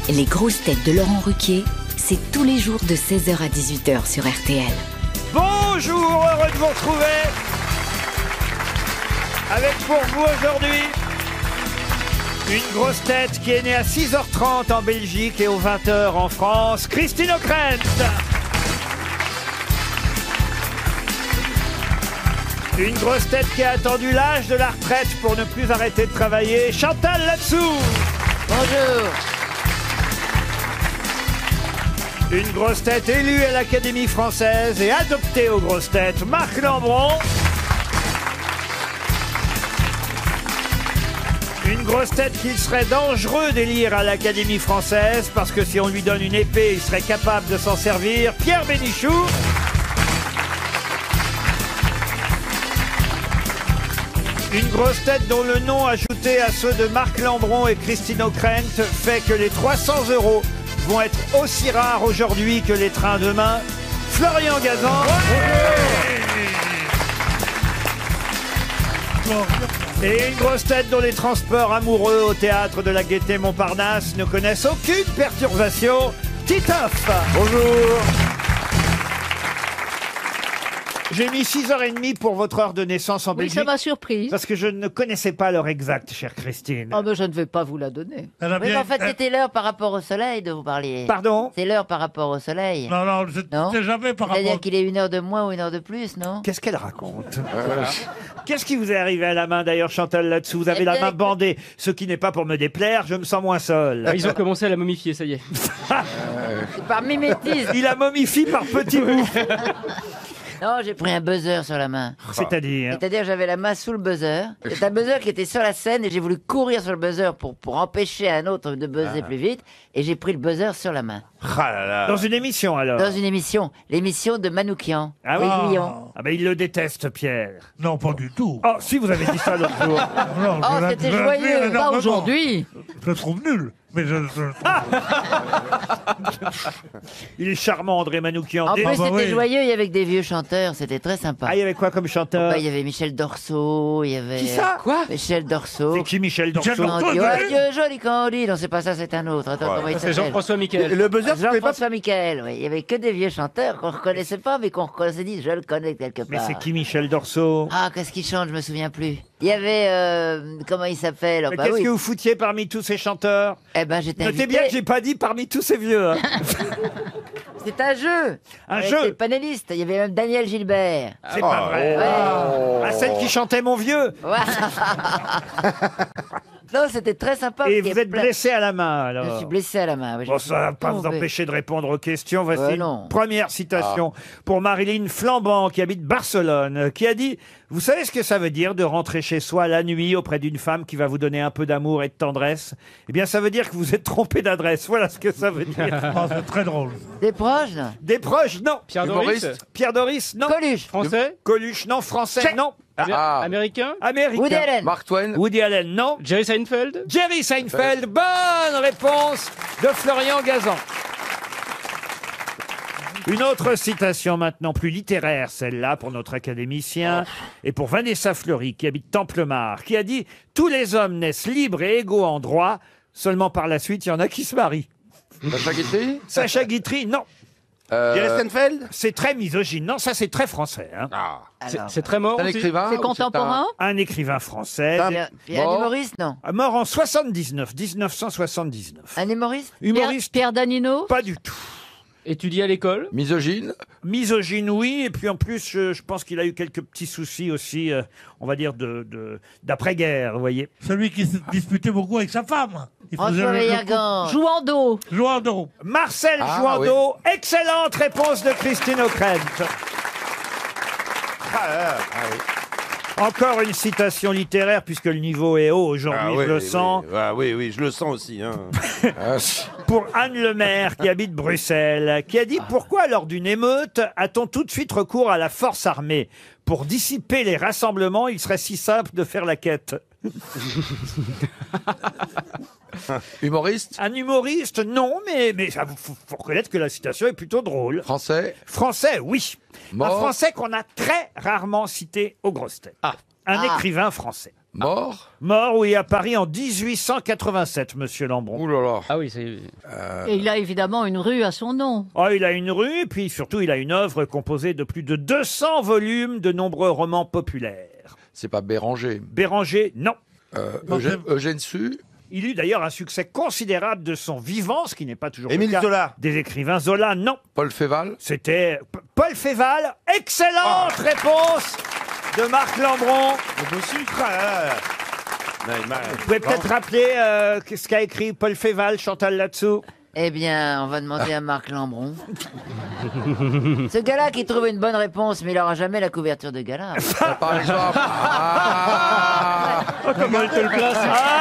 Les grosses têtes de Laurent Ruquier, c'est tous les jours de 16h à 18h sur RTL. Bonjour, heureux de vous retrouver. Avec pour vous aujourd'hui une grosse tête qui est née à 6h30 en Belgique et aux 20h en France, Christine O'Krent. Une grosse tête qui a attendu l'âge de la retraite pour ne plus arrêter de travailler, Chantal Latsou. Bonjour. Une grosse tête élue à l'Académie française et adoptée aux grosses têtes, Marc Lambron. Une grosse tête qu'il serait dangereux d'élire à l'Académie française parce que si on lui donne une épée, il serait capable de s'en servir, Pierre Bénichou. Une grosse tête dont le nom ajouté à ceux de Marc Lambron et Christine O'Krent fait que les 300 € vont être aussi rares aujourd'hui que les trains demain. Florian Gazan. Et une grosse tête dont les transports amoureux au théâtre de la Gaîté Montparnasse ne connaissent aucune perturbation. Titoff. Bonjour. J'ai mis 6h30 pour votre heure de naissance en Oui, Belgique. ça m'a surprise. Parce que je ne connaissais pas l'heure exacte, chère Christine. Oh, mais je ne vais pas vous la donner. Elle a Oui, mais bien- en fait, c'était l'heure par rapport au soleil dont vous parliez. Pardon? C'est l'heure par rapport au soleil. Non, non, Non. c'est jamais par rapport... C'est-à-dire qu'il est 1 heure de moins ou 1 heure de plus, non? Qu'est-ce qu'elle raconte? Qu'est-ce qui vous est arrivé à la main d'ailleurs, Chantal, là-dessous? Vous avez la main bandée. Ce qui n'est pas pour me déplaire, je me sens moins seul. Ils ont commencé à la momifier, ça y est. C'est par mimétisme. Il la momifie par petits bouts. Non, j'ai pris un buzzer sur la main. C'est-à-dire? C'est-à-dire j'avais la main sous le buzzer. C'est un buzzer qui était sur la scène et j'ai voulu courir sur le buzzer pour empêcher un autre de buzzer plus vite. Et j'ai pris le buzzer sur la main. Dans une émission alors? Dans une émission. L'émission de Manoukian. Ah oui? Aiguillon. Ah ben il le déteste, Pierre. Non, pas du tout. Oh, si vous avez dit ça l'autre jour. Non, Oh, je la- c'était je la joyeux. admire Pas énormément. Aujourd'hui. Je le trouve nul. Mais je le trouve... Il est charmant, André Manoukian. En plus, bah c'était oui. joyeux. Il y avait que des vieux chanteurs. C'était très sympa. Ah, il y avait quoi comme chanteur? Bah, il y avait Michel Dorso, il y avait... Qui ça? Quoi? Michel Dorso. C'est qui Michel Dorso? Michel Dorso. Candy. Ouais. Ouais, Dieu, joli Candy. Non, c'est pas ça, c'est un autre. Attends, comment il Ça, c'est s'appelle? Jean-François Michael. Le buzzer, Jean-François Michael, oui. Il y avait que des vieux chanteurs qu'on reconnaissait pas, mais qu'on s'est dit, je le connais quelque part. Mais c'est qui Michel Dorso? Ah, qu'est-ce qu'il chante, je me souviens plus. Il y avait, comment il s'appelle? Oh, Mais bah qu'est-ce oui. que vous foutiez parmi tous ces chanteurs? Eh ben, j'étais Notez invité. bien que j'ai pas dit parmi tous ces vieux. Hein. C'est un jeu. Un Avec jeu. des panélistes. Il y avait même Daniel Gilbert. C'est pas vrai. Ouais. Ah, celle qui chantait Mon Vieux. Ouais. Non, c'était très sympa. Et parce qu'il y vous a êtes plein- blessé à la main alors? Je suis blessé à la main. oui, Bon, je ça va suis pas vous tombé. empêcher de répondre aux questions. Voici non. une première citation pour Marilyn Flambant, qui habite Barcelone, qui a dit « Vous savez ce que ça veut dire de rentrer chez soi la nuit auprès d'une femme qui va vous donner un peu d'amour et de tendresse? Eh bien, ça veut dire que vous êtes trompé d'adresse. Voilà ce que ça veut dire. Ah, c'est très drôle. Des proches, là. Des proches, non. Pierre Doris. Pierre Doris, non. Coluche. Français. Coluche, non. Français, non. Américain. Américain. Woody Allen. Mark Twain. Woody Allen, non. Jerry Seinfeld. Jerry Seinfeld, bonne réponse de Florian Gazan. Une autre citation maintenant plus littéraire, celle-là pour notre académicien et pour Vanessa Fleury qui habite Templemar, qui a dit « Tous les hommes naissent libres et égaux en droit, seulement par la suite il y en a qui se marient. Sacha Guitry. » Sacha Guitry, non. Jerry Seinfeld. C'est très misogyne. Non, ça c'est très français. Hein. Ah. C'est très mort C'est un aussi. écrivain. C'est ou contemporain. Un écrivain français, Puis un Mort. humoriste, non. mort en 1979. Un humoriste. Humoriste, Pierre Danino. pas du tout. Étudié à l'école. Misogyne. Misogyne, oui, et puis en plus, je pense qu'il a eu quelques petits soucis aussi, on va dire, d'après-guerre, vous voyez. Celui qui se disputait beaucoup avec sa femme. Il faisait François le Vaillant. Jouando. joueur d'eau. Marcel Ah, Jouandeau, excellente réponse de Christine O'Krent. Encore une citation littéraire, puisque le niveau est haut aujourd'hui, je le sens. Oui, je le sens aussi. Hein. Pour Anne Lemaire, qui habite Bruxelles, qui a dit « Pourquoi, lors d'une émeute, a-t-on tout de suite recours à la force armée? Pour dissiper les rassemblements, il serait si simple de faire la quête. » Humoriste. Un humoriste, non, mais faut reconnaître que la citation est plutôt drôle. Français. Français, oui. Mort. Un Français qu'on a très rarement cité aux grosses têtes. Un écrivain français. Mort. Mort, oui, à Paris en 1887, monsieur Lambron. Ouh là là. Ah oui, c'est... Et il a évidemment une rue à son nom. Oh, il a une rue, et puis surtout, il a une œuvre composée de plus de 200 volumes de nombreux romans populaires. C'est pas Béranger. Béranger, non. Eugène Sue. Il eut d'ailleurs un succès considérable de son vivant, ce qui n'est pas toujours Émile le cas Zola. des écrivains. Zola, non. Paul Féval. C'était Paul Féval. Excellente réponse de Marc Lambron. Le beau sucre. Ah, là, là. Non, Vous pouvez peut-être rappeler ce qu'a écrit Paul Féval, Chantal là-dessous. Eh bien, on va demander à Marc Lambron. Ce gars-là qui trouve une bonne réponse, mais il n'aura jamais la couverture de gala. Par exemple. Ah. Comment elle te le place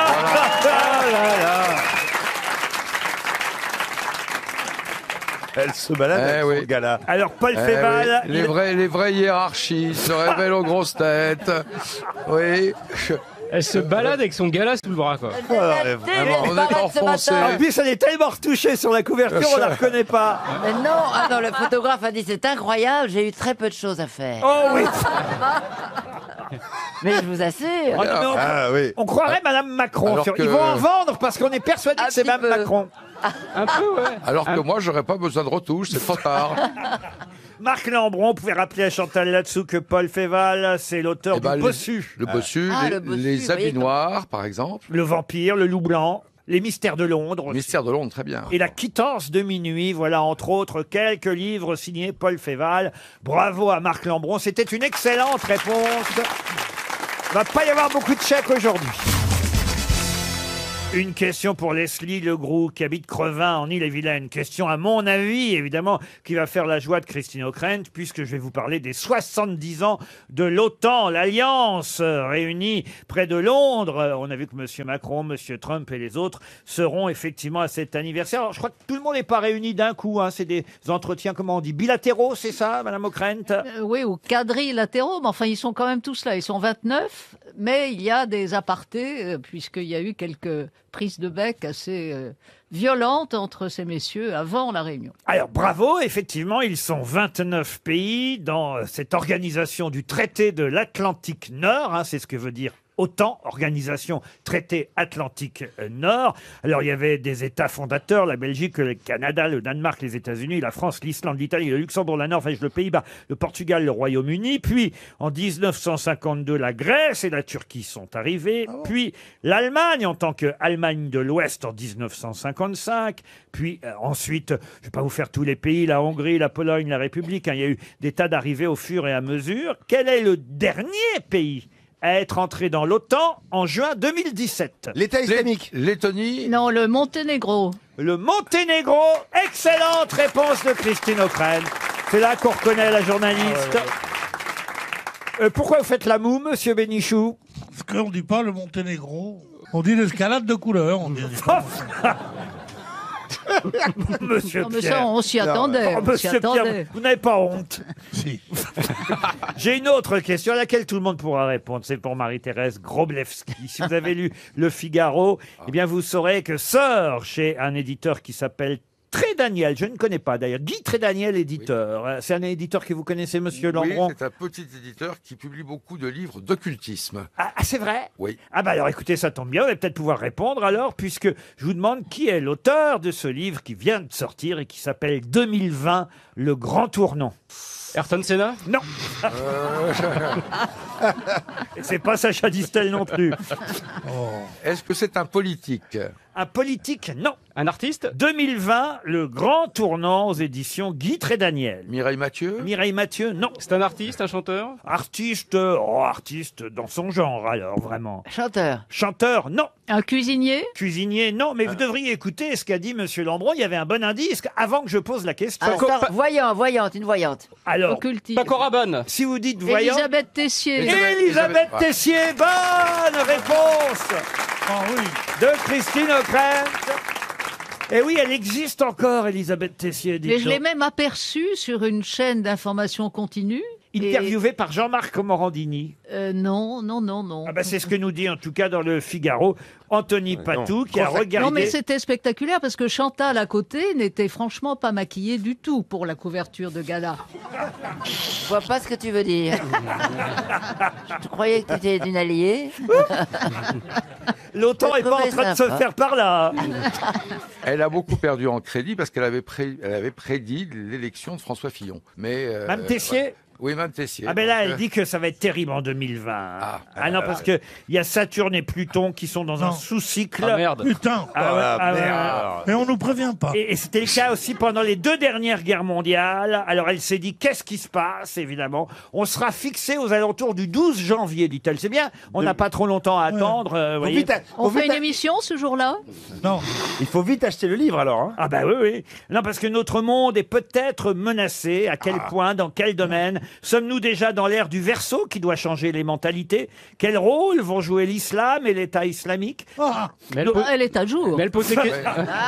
Elle se balade Eh avec oui. son gars-là. Alors Paul Eh Féval, oui, les vraies hiérarchies se révèlent aux grosses têtes. Oui. Elle se balade avec son gala sous le bras, quoi. vraiment, on est enfoncé. en plus elle est tellement retouchée sur la couverture, on la reconnaît pas. Mais non, le photographe a dit c'est incroyable, j'ai eu très peu de choses à faire. Oh oui. Mais je vous assure. Oh, non, Ah oui. on croirait Madame Macron. Alors que- Ils vont en vendre parce qu'on est persuadé Un que c'est petit Madame peu. Macron. Un peu, ouais. Alors que moi, j'aurais pas besoin de retouche, c'est trop tard. Marc Lambron, vous pouvez rappeler à Chantal là-dessous que Paul Féval, c'est l'auteur Eh ben, du Bossu. Le bossu, Ah, le bossu, les vous voyez habits comme- noirs, par exemple. Le vampire, le loup blanc, les mystères de Londres. Mystère de Londres, très bien. Et la quittance de minuit, voilà entre autres quelques livres signés Paul Féval. Bravo à Marc Lambron, c'était une excellente réponse. Va pas y avoir beaucoup de chèques aujourd'hui. Une question pour Leslie Legroux qui habite Crevin en Ille-et-Vilaine. Question à mon avis, évidemment, qui va faire la joie de Christine O'Krent puisque je vais vous parler des 70 ans de l'OTAN, l'Alliance réunie près de Londres. On a vu que M. Macron, M. Trump et les autres seront effectivement à cet anniversaire. Alors, je crois que tout le monde n'est pas réuni d'un coup. Hein. C'est des entretiens, comment on dit, bilatéraux, c'est ça, Mme O'Krent? Oui, ou quadrilatéraux, mais enfin, ils sont quand même tous là. Ils sont 29, mais il y a des apartés, puisqu'il y a eu quelques prises de bec assez violentes entre ces messieurs avant la réunion. Alors bravo, effectivement, ils sont 29 pays dans cette organisation du traité de l'Atlantique Nord, hein, c'est ce que veut dire OTAN, Organisation Traité Atlantique Nord. Alors il y avait des États fondateurs, la Belgique, le Canada, le Danemark, les États-Unis, la France, l'Islande, l'Italie, le Luxembourg, la Norvège, le Pays-Bas, le Portugal, le Royaume-Uni. Puis en 1952, la Grèce et la Turquie sont arrivés. Puis l'Allemagne en tant qu'Allemagne de l'Ouest en 1955. Puis ensuite, je ne vais pas vous faire tous les pays, la Hongrie, la Pologne, la République. Hein, il y a eu des tas d'arrivées au fur et à mesure. Quel est le dernier pays à être entré dans l'OTAN en juin 2017? L'État islamique. Lettonie. Non, le Monténégro. Le Monténégro. Excellente réponse de Christine O'Krent. C'est là qu'on reconnaît la journaliste. Pourquoi vous faites la moue, monsieur Bénichou? Parce qu'on dit pas le Monténégro. On dit l'escalade de couleur. On dit. Monsieur Non, mais Pierre. ça, on s'y attendait. Oh, on s'y monsieur Pierre, attendait. vous n'avez pas honte. Si. J'ai une autre question à laquelle tout le monde pourra répondre. C'est pour Marie-Thérèse Groblewski. Si vous avez lu Le Figaro, eh bien vous saurez que sort chez un éditeur qui s'appelle Trédaniel. Je ne connais pas d'ailleurs. Guy Trédaniel, éditeur. C'est un éditeur que vous connaissez, monsieur Oui, Lambron? c'est un petit éditeur qui publie beaucoup de livres d'occultisme. Ah, c'est vrai? Oui. Ah bah alors écoutez, ça tombe bien, vous allez peut-être pouvoir répondre alors, puisque je vous demande qui est l'auteur de ce livre qui vient de sortir et qui s'appelle 2020, Le Grand Tournant. Ayrton Senna? Non. Et c'est pas Sacha Distel non plus. Est-ce que c'est un politique? Un politique, non. Un artiste? 2020, Le Grand Tournant aux éditions Guy Trédaniel. Mireille Mathieu? Mireille Mathieu, non. C'est un artiste, un chanteur? Artiste, artiste dans son genre alors, vraiment. Chanteur. Chanteur, non. Un cuisinier. Cuisinier, non. Mais vous devriez écouter ce qu'a dit monsieur Lambron. Il y avait un bon indice avant que je pose la question. Voyante, une voyante. Alors, Occultiste. Paco Rabanne. si vous dites voyant... Elisabeth Tessier. Elisabeth Elisabeth- Tessier, bonne réponse Ah oui. de Christine O'Krent. Et oui, elle existe encore, Elisabeth Tessier. dites Mais je l'ai donc. même aperçue sur une chaîne d'information continue. Interviewé par Jean-Marc Morandini. Non. Ah bah c'est ce que nous dit en tout cas dans le Figaro Anthony Patou qui a regardé. Non, mais c'était spectaculaire parce que Chantal à côté n'était franchement pas maquillée du tout pour la couverture de gala. Je vois pas ce que tu veux dire. Je croyais que tu étais d'une alliée. L'OTAN n'est pas en train de se faire par là. Elle a beaucoup perdu en crédit parce qu'elle avait, elle avait prédit l'élection de François Fillon. Mais, Mme Tessier oui, Mme Tessier. Ah ben là, elle dit que ça va être terrible en 2020. Ah non, parce que il y a Saturne et Pluton qui sont dans un sous-cycle. Ah merde. Putain. Merde. Et on nous prévient pas. Et c'était le cas aussi pendant les 2 dernières guerres mondiales. Alors elle s'est dit, qu'est-ce qui se passe, évidemment. On sera fixé aux alentours du 12 janvier, dit-elle. C'est bien, on n'a pas trop longtemps à attendre. vous voyez. On fait une émission ce jour-là? Non. Il faut vite acheter le livre alors. Hein. Ah bah oui. Non, parce que notre monde est peut-être menacé. À quel point, dans quel domaine? Sommes-nous déjà dans l'ère du Verseau qui doit changer les mentalités? Quel rôle vont jouer l'islam et l'État islamique? Mais Elle est à jour. Mais elle pose des questions.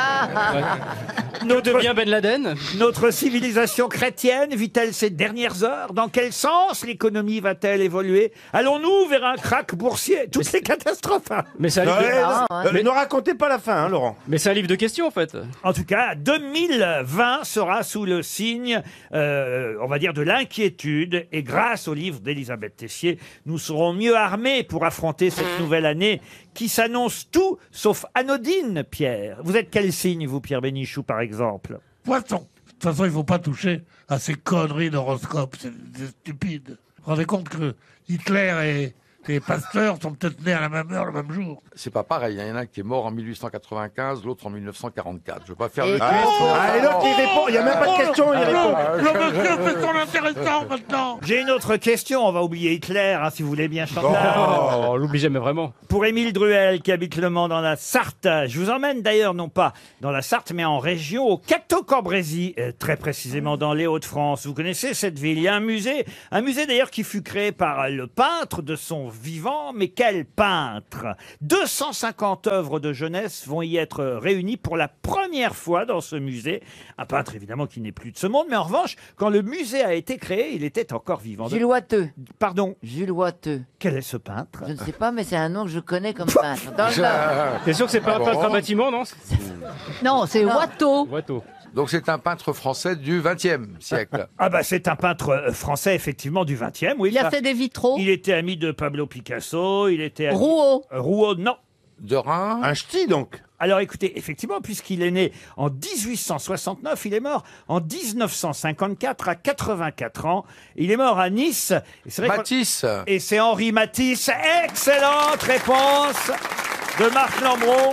Devient Ben Laden. Notre civilisation chrétienne vit-elle ses dernières heures? Dans quel sens l'économie va-t-elle évoluer? Allons-nous vers un krach boursier? Toutes ces catastrophes. Hein. Mais c'est un livre Mais ne racontez pas la fin, hein, Laurent. Mais c'est un livre de questions en fait. En tout cas, 2020 sera sous le signe, on va dire, de l'inquiétude. Et grâce au livre d'Elisabeth Tessier, nous serons mieux armés pour affronter cette nouvelle année qui s'annonce tout sauf anodine, Pierre. Vous êtes quel signe, vous, Pierre Bénichou, par exemple? Poisson. De toute façon, il ne faut pas toucher à ces conneries d'horoscope. C'est stupide. Vous vous rendez compte que Hitler et Pasteur sont peut-être nés à la même heure, le même jour. C'est pas pareil. Il y en a un qui est mort en 1895, l'autre en 1944. Je veux pas faire Et- le twist. Et l'autre il répond, il n'y a même pas de question, il répond. Le monsieur fait son intéressant maintenant. J'ai une autre question. On va oublier Hitler, hein, si vous voulez bien, Chantal. On l'oublie jamais vraiment. Pour Émile Druel, qui habite Le Mans dans la Sarthe. Je vous emmène d'ailleurs, non pas dans la Sarthe, mais en région, au Cateau-Cambrésis, très précisément dans les Hauts-de-France. Vous connaissez cette ville? Il y a un musée d'ailleurs qui fut créé par le peintre de son vivant. Mais quel peintre! 250 œuvres de jeunesse vont y être réunies pour la première fois dans ce musée. Un peintre évidemment qui n'est plus de ce monde, mais en revanche, quand le musée a été créé, il était encore vivant. Jules Wateux. Pardon, Jules Wateux. quel est ce peintre? Je ne sais pas, mais c'est un nom que je connais comme peintre. Dans le Nord. T'es sûr que c'est pas un peintre à bâtiment, non? Non, c'est Watteau. Watteau. Donc c'est un peintre français du XXe siècle. Ah bah c'est un peintre français effectivement du 20e, oui. Il a fait des vitraux. Il était ami de Pablo Picasso, il était ami... Rouault. Rouault, non. De Reims. Un ch'ti donc. Alors écoutez, effectivement, puisqu'il est né en 1869, il est mort en 1954 à 84 ans. Il est mort à Nice. Et c'est vrai Matisse. et c'est Henri Matisse. Excellente réponse de Marc Lambron.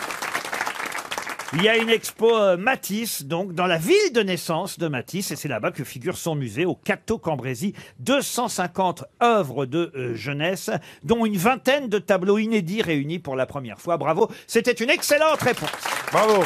Il y a une expo Matisse, donc, dans la ville de naissance de Matisse, et c'est là-bas que figure son musée, au Cateau-Cambrésis. 250 œuvres de jeunesse, dont une vingtaine de tableaux inédits réunis pour la première fois. Bravo, c'était une excellente réponse. Bravo.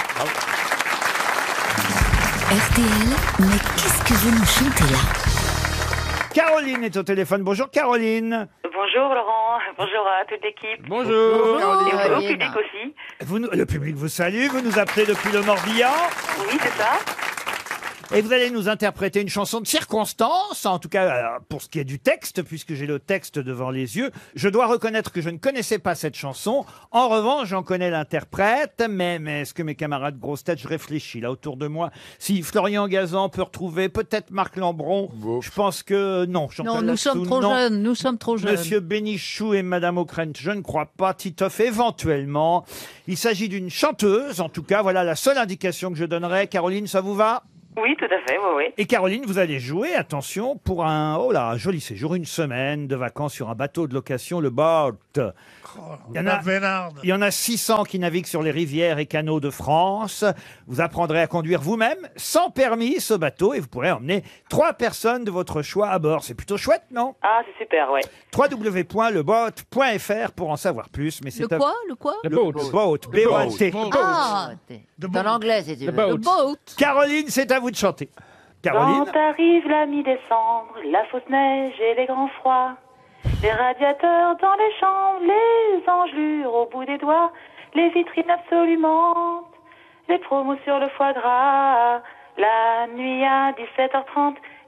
RTL, mais qu'est-ce que vous nous chantez là? Caroline est au téléphone. Bonjour Caroline. Bonjour Laurent, bonjour à toute l'équipe. Bonjour. Et au Caroline. public aussi. Le public vous salue, vous nous appelez depuis le Morbihan. Oui, c'est ça. Et vous allez nous interpréter une chanson de circonstance, en tout cas pour ce qui est du texte, puisque j'ai le texte devant les yeux. Je dois reconnaître que je ne connaissais pas cette chanson. En revanche, j'en connais l'interprète, mais est-ce que mes camarades grosses têtes, je réfléchis là autour de moi, si Florian Gazan peut retrouver peut-être Marc Lambron, je pense que non. Chantal Non, nous sommes Latsou, trop non. jeunes. Nous sommes trop jeunes. Monsieur Bénichou et Madame O'Krent, je ne crois pas. Titoff, éventuellement. Il s'agit d'une chanteuse, en tout cas, voilà la seule indication que je donnerai. Caroline, ça vous va? Oui, tout à fait, oui. Et Caroline, vous allez jouer, attention, pour un joli séjour, une semaine de vacances sur un bateau de location, le Boat. Il y en a 600 qui naviguent sur les rivières et canaux de France. Vous apprendrez à conduire vous-même, sans permis, ce bateau, et vous pourrez emmener 3 personnes de votre choix à bord. C'est plutôt chouette, non? Ah, c'est super, ouais. www.leboat.fr pour en savoir plus. Mais Le quoi? Le quoi? Le boat. Boat, B-O-A-T. Ah, Dans l'anglais, si tu veux. le boat. Caroline, c'est à vous de chanter. Caroline. Quand arrive la mi-décembre, la fausse neige et les grands froids, les radiateurs dans les chambres, les engelures au bout des doigts, les vitrines absolument, les promos sur le foie gras, la nuit à 17h30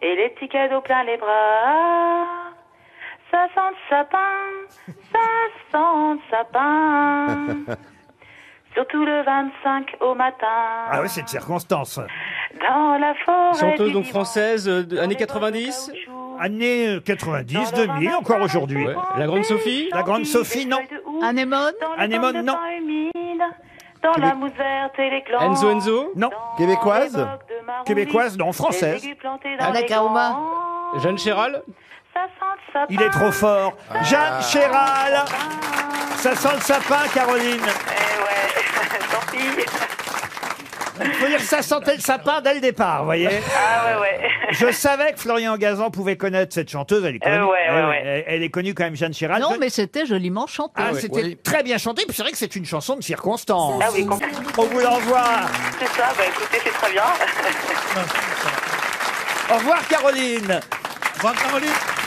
et les petits cadeaux plein les bras. Ça sent le sapin, ça sent le sapin. Surtout le 25 au matin. Ah oui, c'est de circonstance. Dans la forêt. Chanteuse donc française, années 90. Années 90, 2000, encore aujourd'hui. Ouais. La Grande Sophie. La Grande Sophie, non. Anémone. Anémone, non. Dans la mousse verte et les clans. Enzo. Non. Québécoise. Québécoise, non. Française. Anna Kauma. Jeanne Chéral. Il est trop fort. Jeanne Chéral. Ça sent le sapin, Caroline. Tant pis. Il faut dire que ça sentait le sapin dès le départ, vous voyez. Ah ouais. Je savais que Florian Gazan pouvait connaître cette chanteuse. Elle est connue. Elle est connue quand même, Jeanne Chéral. Non, mais c'était joliment chanté. Ah, c'était très bien chanté. Puis c'est vrai que c'est une chanson de circonstance. Ah oui, complètement. On vous l'envoie. C'est ça, écoutez, c'est très bien. Au revoir, Caroline. Au revoir, Caroline.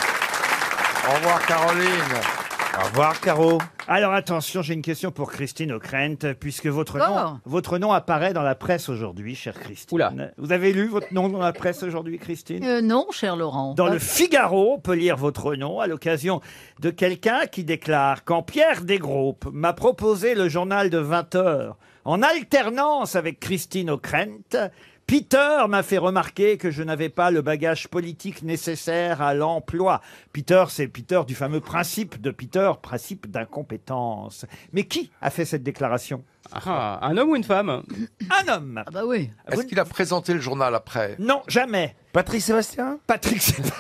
Au revoir, Caroline. Au revoir, Caro. Alors attention, j'ai une question pour Christine O'Krent, puisque votre Oh. nom apparaît dans la presse aujourd'hui, chère Christine. Oula. Vous avez lu votre nom dans la presse aujourd'hui, Christine Non, cher Laurent. Dans le Figaro, on peut lire votre nom à l'occasion de quelqu'un qui déclare « Quand Pierre Desgroupes m'a proposé le journal de 20 heures en alternance avec Christine O'Krent, Peter m'a fait remarquer que je n'avais pas le bagage politique nécessaire à l'emploi. » Peter, c'est Peter du fameux principe de Peter, principe d'incompétence. Mais qui a fait cette déclaration? Ah, un homme ou une femme? Un homme. Ah bah oui. Est-ce qu'il a présenté le journal après? Non, jamais. Patrick Sébastien. Patrick,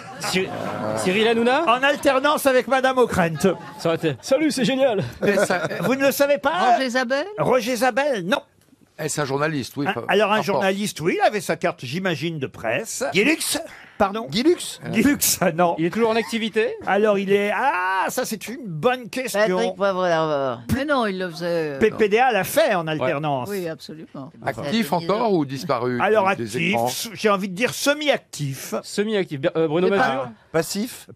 Cyril Hanouna? en alternance avec Madame O'Krent. Ça aurait été. Salut, c'est génial. Vous ne le savez pas? Roger Isabelle. Roger Zabel, non. Est-ce un journaliste? Oui. Alors un Rapport. journaliste, oui, il avait sa carte, j'imagine, de presse. Guilux. Pardon? Guilux. Guilux, non. Il est toujours en activité? Alors il est... Ah, ça c'est une bonne question. Patrick Poivre d'Arvor. Mais non, il le faisait. PPDA l'a fait en alternance. Oui, absolument. Actif encore ou disparu? Alors des écrans actif, j'ai envie de dire semi-actif. Semi-actif. Bruno C'est pas- Mazur? Passif.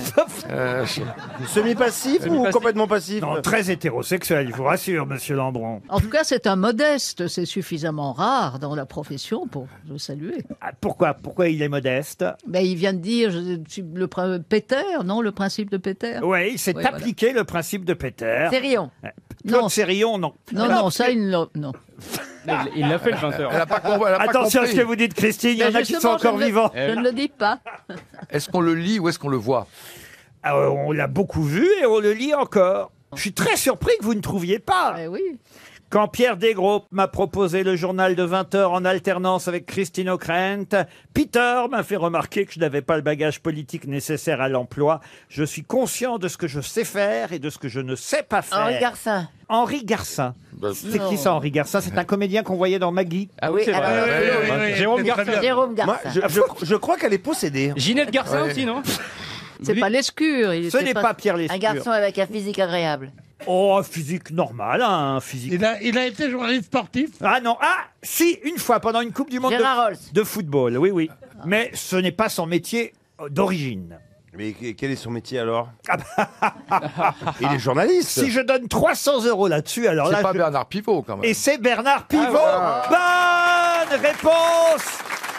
Semi-passif Semi-passif ou Semi-passif. complètement passif? Non, très hétérosexuel, je vous rassure, monsieur Lambron. En tout cas, c'est un modeste. C'est suffisamment rare dans la profession pour le saluer. Ah, pourquoi il est modeste? Ben, il vient de dire Péter, non, le principe de Péter. Oui, il s'est Oui, voilà. appliqué le principe de Péter. Sérion. Claude Non. Sérillon, non. Non, ça, il ne non. Il l'a fait le 20h. Elle a pas compris. elle a pas Attention à ce compris. que vous dites, Christine, il y en Mais a qui sont justement, encore je ne le- vivants. Je ne le dis pas. Est-ce qu'on le lit ou est-ce qu'on le voit? Ah, on l'a beaucoup vu et on le lit encore. Je suis très surpris que vous ne trouviez pas. Eh oui. Quand Pierre Desgroupes m'a proposé le journal de 20 heures en alternance avec Christine O'Krent, Peter m'a fait remarquer que je n'avais pas le bagage politique nécessaire à l'emploi. Je suis conscient de ce que je sais faire et de ce que je ne sais pas faire. Henri Garcin. Henri Garcin. Bah, C'est qui ça, Henri Garcin? C'est un comédien qu'on voyait dans Maggie. Ah oui, c'est alors, vrai. Jérôme Garcin. Jérôme Moi, Garcin. je crois qu'elle est possédée. Ginette Garcin Ouais. aussi, non? C'est pas l'escure. Ce n'est pas Pierre Un Lescure. garçon avec un physique agréable. Oh, physique normal, hein, physique. Il a été journaliste sportif. Ah non, ah, si, une fois, pendant une Coupe du Monde Gérard Rolls. de football, oui, oui. Mais ce n'est pas son métier d'origine. Mais quel est son métier alors? Il est journaliste. Si je donne 300 € là-dessus, alors C'est là... pas je- Bernard Pivot quand même. Et c'est Bernard Pivot. Bonne réponse.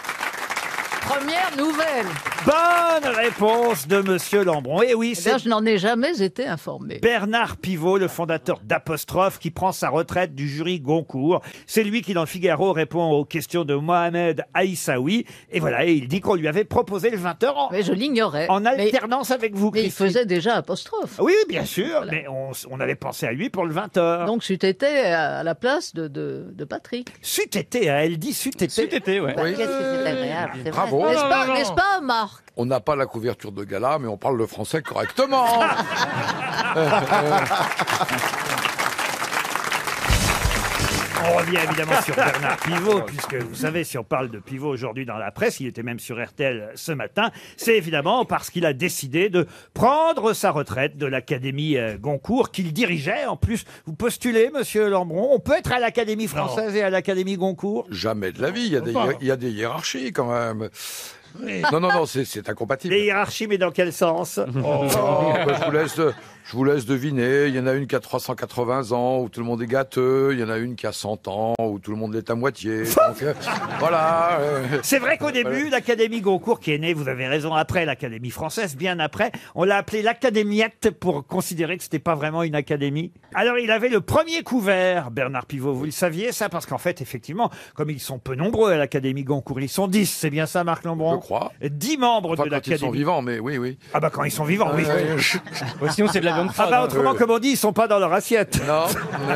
Première nouvelle. Bonne réponse de Monsieur Lambron. Et oui, Eh bien, c'est je n'en ai jamais été informé. Bernard Pivot, le fondateur d'Apostrophe, qui prend sa retraite du jury Goncourt. C'est lui qui, dans le Figaro, répond aux questions de Mohamed Aïssaoui. Et voilà, et il dit qu'on lui avait proposé le 20h Mais je l'ignorais. en Mais- alternance avec vous, Mais il Christine. faisait déjà apostrophe. Oui, oui, bien sûr, mais on avait pensé à lui pour le 20h. Donc, c'eût été à la place de Patrick. C'eût été, hein, elle dit c'eût été. C'eût été, ouais. Oui. Qu'est-ce que c'est agréable. c'est Bravo. vrai. N'est-ce pas, Marc? On n'a pas la couverture de gala, mais on parle le français correctement. On revient évidemment sur Bernard Pivot, puisque vous savez, si on parle de Pivot aujourd'hui dans la presse, il était même sur RTL ce matin, c'est évidemment parce qu'il a décidé de prendre sa retraite de l'Académie Goncourt, qu'il dirigeait. En plus, vous postulez, monsieur Lambron, on peut être à l'Académie française et à l'Académie Goncourt? Jamais de la vie. Il y a des hiérarchies quand même. Oui. Non, c'est incompatible. Les hiérarchies, mais dans quel sens? Oh, bah, je vous laisse Je vous laisse deviner. Il y en a une qui a 380 ans, où tout le monde est gâteux. Il y en a une qui a 100 ans, où tout le monde l'est à moitié. Donc, voilà. C'est vrai qu'au début, l'Académie Goncourt, qui est née, vous avez raison, après l'Académie française, bien après, on l'a appelée l'Académiette pour considérer que c'était pas vraiment une académie. Alors, il avait le premier couvert, Bernard Pivot. Vous le saviez, ça? Parce qu'en fait, effectivement, comme ils sont peu nombreux à l'Académie Goncourt, ils sont 10, c'est bien ça, Marc Lambron? Je crois. 10 membres Enfin, de quand ils sont l'Académie. vivants, mais oui, oui. Ah bah quand ils sont vivants, oui. Sinon, c'est de la viande Ah froide. bah autrement, comme on dit, ils sont pas dans leur assiette. Non.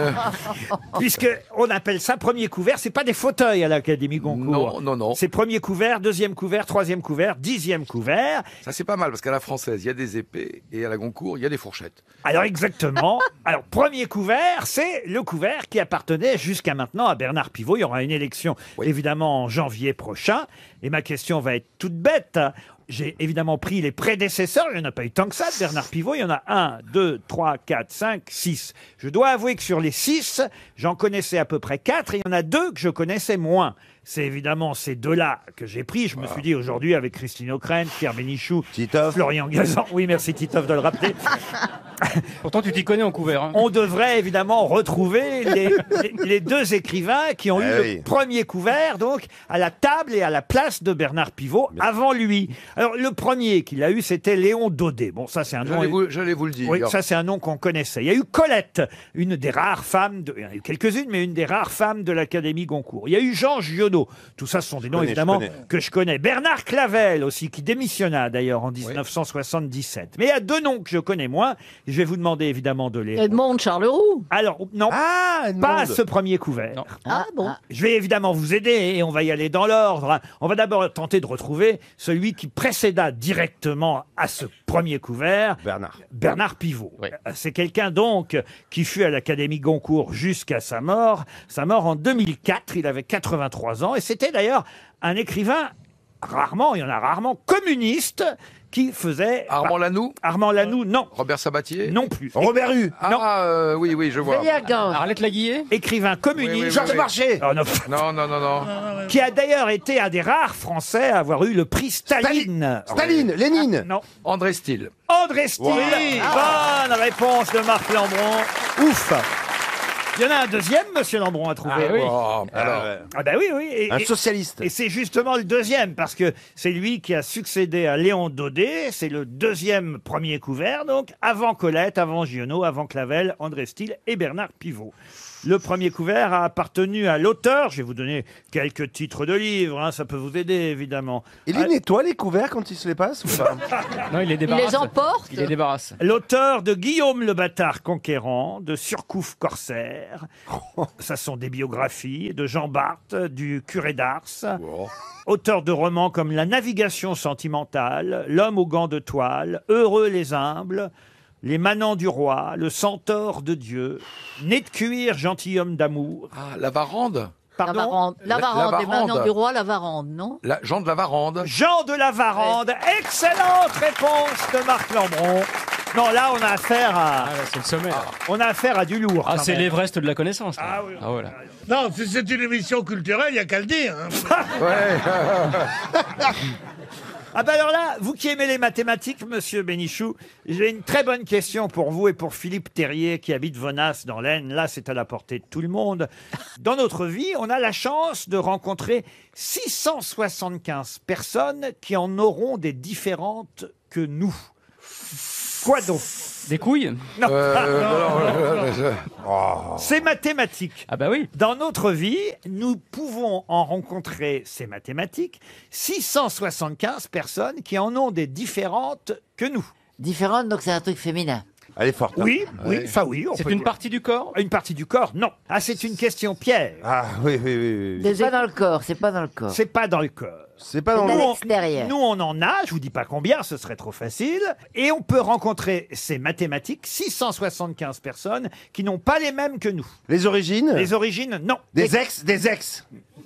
Puisque on appelle ça premier couvert, c'est pas des fauteuils à l'Académie Goncourt. Non, non, non. C'est premier couvert, deuxième couvert, troisième couvert, 10e couvert. Ça, c'est pas mal, parce qu'à la française, il y a des épées, et à la Goncourt, il y a des fourchettes. Alors exactement. Alors premier couvert, c'est le couvert qui appartenait jusqu'à maintenant à Bernard Pivot. Il y aura une élection évidemment en janvier prochain. Et ma question va être toute bête. J'ai évidemment pris les prédécesseurs. Il n'y en a pas eu tant que ça de Bernard Pivot. Il y en a 1, 2, 3, 4, 5, 6. Je dois avouer que sur les 6, j'en connaissais à peu près 4. Et il y en a 2 que je connaissais moins. C'est évidemment ces deux-là que j'ai pris. Je me suis dit aujourd'hui avec Christine O'Krent, Pierre Bénichou, Florian Gazan. Oui, merci Titoff de le rappeler. Pourtant, tu t'y connais en couvert. Hein. On devrait évidemment retrouver les deux écrivains qui ont eu le premier couvert, donc à la table et à la place de Bernard Pivot avant lui. Alors le premier qu'il a eu, c'était Léon Daudet. Bon, ça c'est un nom. J'allais vous le dire. Oui, ça c'est un nom qu'on connaissait. Il y a eu Colette, une des rares femmes, il y en a eu quelques-unes, mais une des rares femmes de l'Académie Goncourt. Il y a eu Jean Giono. Tout ça, ce sont des noms évidemment que je connais. Bernard Clavel aussi, qui démissionna d'ailleurs en 1977. Mais il y a 2 noms que je connais moins. Je vais vous demander évidemment de les... Edmond Charleroux. Alors, non, pas à ce premier couvert. Non. Ah bon. Je vais évidemment vous aider et on va y aller dans l'ordre. On va d'abord tenter de retrouver celui qui précéda directement à ce premier couvert. Bernard Pivot. Oui. C'est quelqu'un donc qui fut à l'Académie Goncourt jusqu'à sa mort. Sa mort en 2004, il avait 83 ans et c'était d'ailleurs un écrivain il y en a rarement, communiste, qui faisait... Armand Lanoux? Armand Lanoux, non. Robert Sabatier? Non plus. Robert Hue. Ah, oui, oui, je vois. Arlette Laguillet? Écrivain communiste. Oui, oui, oui, Georges oui. Marchais. Oh, non. Non, non, non, non. Qui a d'ailleurs été un des rares Français à avoir eu le prix Staline. Staline, Lénine. Non. André Steele. André Steele. Oui. Bonne réponse de Marc Lambron. Ouf. Il y en a un deuxième, monsieur Lambron, à trouver. Ah oui. Oh, alors. Ah ben oui, oui. Un socialiste. Et c'est justement le deuxième, parce que c'est lui qui a succédé à Léon Daudet. C'est le deuxième premier couvert, donc avant Colette, avant Giono, avant Clavel, André Steele et Bernard Pivot. Le premier couvert a appartenu à l'auteur. Je vais vous donner quelques titres de livres, hein, ça peut vous aider évidemment. Il les nettoie les couverts quand il se les passe ou pas? Non, il les Il débarrasse. les emporte. Il les débarrasse. L'auteur de Guillaume le Bâtard Conquérant, de Surcouf Corsaire, ça sont des biographies, de Jean Barthes, du curé d'Ars, auteur de romans comme La navigation sentimentale, L'homme aux gants de toile, Heureux les humbles, Les manants du roi, Le centaure de Dieu, Né de cuir, gentilhomme d'amour. Ah, la Varande? Pardon? La Varande, les Varande. Manants du Roi, la Varande, non? Jean de la Varande. Jean de la Varande. Excellente réponse de Marc Lambron. Non, là, on a affaire à... Ah, là, c'est le sommet. Là. On a affaire à du lourd. Ah, quand c'est même. l'Everest de la connaissance. Là. Ah oui. Ah, voilà. Non, si c'est une émission culturelle, il n'y a qu'à le dire. Hein. Ah ben alors là, vous qui aimez les mathématiques, monsieur Bénichou, j'ai une très bonne question pour vous et pour Philippe Terrier qui habite Venasse dans l'Aisne. Là, c'est à la portée de tout le monde. Dans notre vie, on a la chance de rencontrer 675 personnes qui en auront des différentes que nous. Quoi donc? Des couilles? Non. Oh. C'est mathématique. Ah bah oui. Dans notre vie, nous pouvons en rencontrer, c'est mathématique, 675 personnes qui en ont des différentes que nous. Différente, donc c'est un truc féminin. Elle est forte. hein. Oui, oui, ça oui. on C'est peut une dire. partie du corps? Une partie du corps, non. Ah, c'est une question piège. Ah oui, oui, oui. oui. C'est pas dans le corps, c'est pas dans le corps. C'est pas dans le corps. C'est pas dans C'est le... à Nous, l'extérieur. Nous, on en a, je vous dis pas combien, ce serait trop facile. Et on peut rencontrer, ces mathématiques, 675 personnes qui n'ont pas les mêmes que nous. Les origines? Les origines, non. Des ex? Des ex?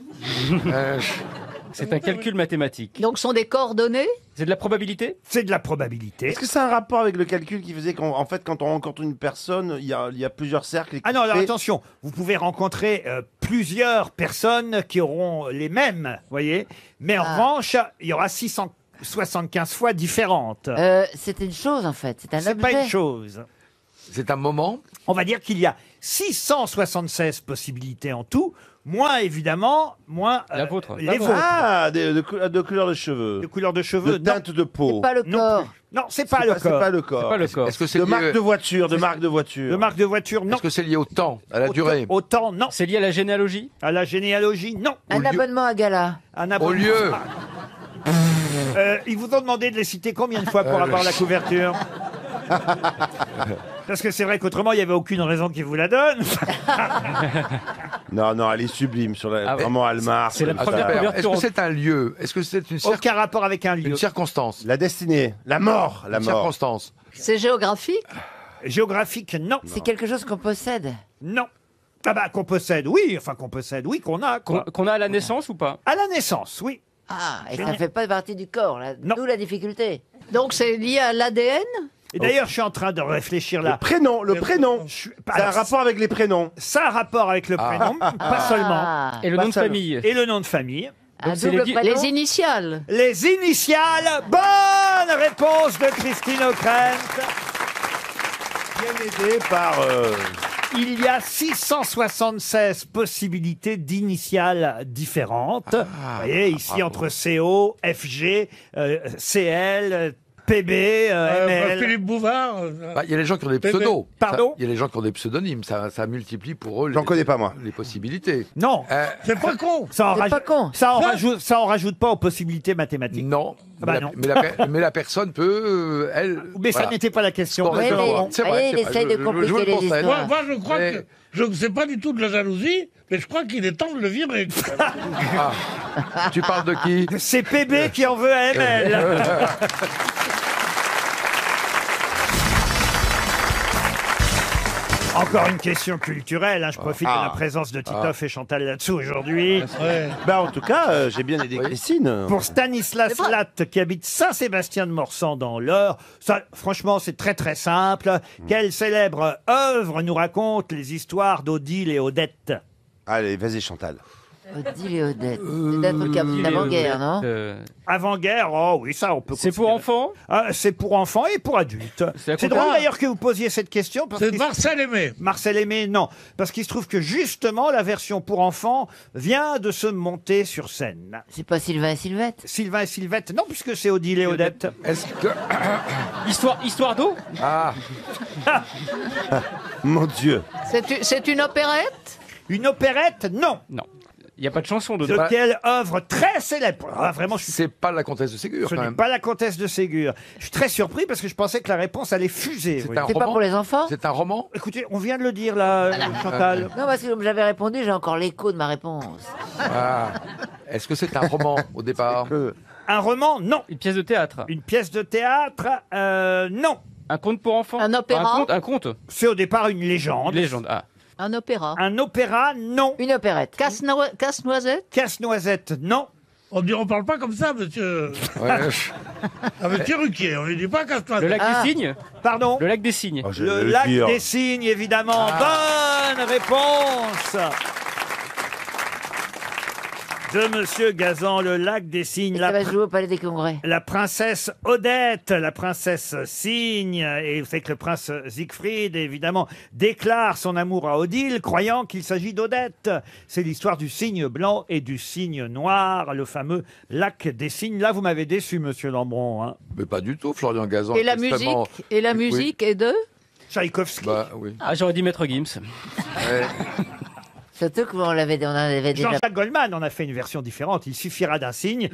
C'est un calcul mathématique. Donc, ce sont des coordonnées? C'est de la probabilité? C'est de la probabilité. Est-ce que c'est un rapport avec le calcul qui faisait qu'en fait, quand on rencontre une personne, il y a plusieurs cercles? Ah non, alors attention, vous pouvez rencontrer plusieurs personnes qui auront les mêmes, voyez. Mais en revanche, il y aura 675 fois différentes. C'est une chose en fait, c'est un C'est objet. pas une chose. C'est un moment. On va dire qu'il y a 676 possibilités en tout, moins évidemment, moins La vôtre. les vôtres. Ah, de couleur de cheveux. De couleur de cheveux, De teinte de C'est peau. pas le non. corps. Non, plus. Non, c'est pas le C'est corps. pas le corps. C'est pas le corps. Est-ce que c'est De lié, marque de voiture, de marque de De voiture. marque de voiture, non. est-ce que c'est lié au temps, à la Au durée? temps- Au temps, non. C'est lié à la généalogie? À la généalogie, non. Un lieu- abonnement à gala. Un Au abonnement. lieu. Ils vous ont demandé de les citer combien de fois pour avoir la couverture? Parce que c'est vrai qu'autrement, il n'y avait aucune raison qu'ils vous la donnent. Non, non, elle est sublime sur la. Ah ouais. Vraiment, Almar. C'est la comme première ça. couverture. Est-ce que c'est un lieu? Est-ce que c'est Aucun rapport avec un lieu. une circonstance? La destinée, la mort, la Une mort. circonstance. C'est géographique? Géographique, non. C'est quelque chose qu'on possède. Non. Ah bah qu'on possède, oui. Enfin qu'on possède, oui, qu'on a. Quoi. Qu'on a à la naissance ou pas? À la naissance, oui. Ah, et ça fait pas partie du corps, là. Non. D'où la difficulté. Donc c'est lié à l'ADN? Et d'ailleurs, je suis en train de réfléchir Le là. prénom, le prénom. Je suis- Ça a un alors, rapport avec les prénoms. Ça a un rapport avec le prénom, pas seulement. Ah, Et le Pas nom de ça, famille? Et le nom de famille. un c'est double les- prénom. Les initiales? Les initiales. Bonne réponse de Christine O'Krent. Bien aidé par. Il y a 676 possibilités d'initiales différentes. Vous voyez, ici, entre CO, FG, CL, PB, ML. Philippe Bouvard. Bah, il y a les gens qui ont des pseudos. Pardon Ça- Il y a les gens qui ont des pseudonymes. Ça multiplie pour eux J'en connais pas, moi. les possibilités. Non, C'est pas con. ça en, C'est pas con. ça en rajoute pas aux possibilités mathématiques. Non. Ah bah mais, non. mais la personne peut, elle. Mais ça voilà. n'était pas la question. Bon, Oui, c'est mais- vrai, c'est voyez, vrai, il c'est vrai. essaye de Je vous compliquer le les concède. histoires. Moi, je crois Mais- que je ne sais pas du tout de la jalousie, mais je crois qu'il est temps de le virer. Tu parles de qui? C'est PB qui en veut à ML. Encore une question culturelle. Je profite de la présence de Titoff et Chantal là-dessous aujourd'hui. Ouais. Bah, en tout cas, j'ai bien aidé Christine. Pour Stanislas Latte, qui habite Saint-Sébastien-de-Morsan dans l'Eure, ça, franchement, c'est très très simple. Quelle célèbre œuvre nous raconte les histoires d'Odile et Odette? Allez, vas-y, Chantal. Odile et Odette. C'est d'être d'avant-guerre, non Avant-guerre, oh oui, ça on peut. C'est pour considérer. enfants? Ah, c'est pour enfants et pour adultes. C'est à C'est côté- drôle d'ailleurs que vous posiez cette question. Parce C'est qu'il- Marcel Aimé. Marcel Aimé, non. Parce qu'il se trouve que justement, la version pour enfants vient de se monter sur scène. C'est pas Sylvain et Sylvette. Sylvain et Sylvette, non, puisque c'est Odile et Odette. Est-ce que. Histoire d'eau? Ah, Mon Dieu. C'est une opérette? Une opérette, non. Non. Il n'y a pas de chanson De dedans. quelle œuvre très célèbre? Ah, vraiment, je suis... c'est pas la comtesse de Ségur, Ce quand n'est même. pas la comtesse de Ségur. Je suis très surpris parce que je pensais que la réponse allait fuser. C'est oui. un C'est pas roman. pour les enfants. C'est un roman. Écoutez, on vient de le dire là, Chantal. Non, parce que comme j'avais répondu, j'ai encore l'écho de ma réponse. Ah. Est-ce que c'est un roman au départ? Un roman, non. Une pièce de théâtre? Une pièce de théâtre, non. Un conte pour enfants? Un opéra? Un conte? C'est au départ une légende. Une légende. Ah. Un opéra? Un opéra, non. Une opérette. Casse-noisette? Casse-noisette, non. On parle pas comme ça, monsieur. Ouais. Ah, monsieur Ruquier, on ne dit pas casse-toi. Le lac Ah. des cygnes? Pardon. Le lac des cygnes. Oh, je Le vais lac dire. des cygnes, évidemment. Bonne réponse de Monsieur Gazan, le lac des cygnes. Et ça va se jouer au Palais des Congrès. La princesse Odette, la princesse cygne, et vous savez que le prince Siegfried, évidemment, déclare son amour à Odile, croyant qu'il s'agit d'Odette. C'est l'histoire du cygne blanc et du cygne noir, le fameux lac des cygnes. Là, vous m'avez déçu, monsieur Lambron. Hein. Mais pas du tout, Florian Gazan. Et la extrêmement- musique? Et la Oui. musique est de? Tchaïkovski. Bah oui. Ah, j'aurais dit Maître Gims. Ouais. Surtout qu'on l'avait, on en avait déjà. Jean-Jacques Goldman en a fait une version différente. Il suffira d'un signe.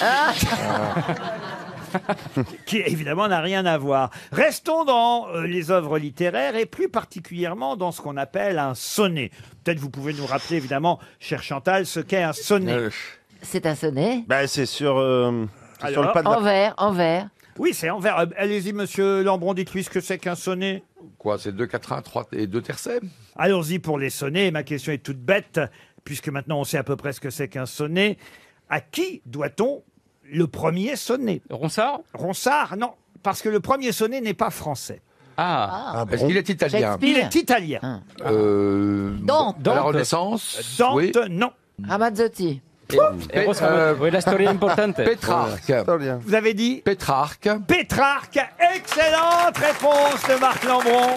Qui évidemment n'a rien à voir. Restons dans les œuvres littéraires et plus particulièrement dans ce qu'on appelle un sonnet. Peut-être vous pouvez nous rappeler évidemment, cher Chantal, ce qu'est un sonnet. C'est un sonnet. Bah, c'est sur le Alors, pas de la... En vers. Oui, c'est en vers. Allez-y, monsieur Lambron, dites-lui ce que c'est qu'un sonnet. Quoi, c'est 2 quatrains, 3 et 2 tercets? Allons-y pour les sonnets. Ma question est toute bête, puisque maintenant on sait à peu près ce que c'est qu'un sonnet. À qui doit-on le premier sonnet? Ronsard? Ronsard, non, parce que le premier sonnet n'est pas français. Ah. Est-ce qu'il est italien? Il est italien. Hein. À la Dante. Renaissance? Dante, Oui. non. Ramazzotti. Eros Ramon. Oui, la story importante. Pétrarque. Vous avez dit Pétrarque. Pétrarque. Excellente réponse de Marc Lambron.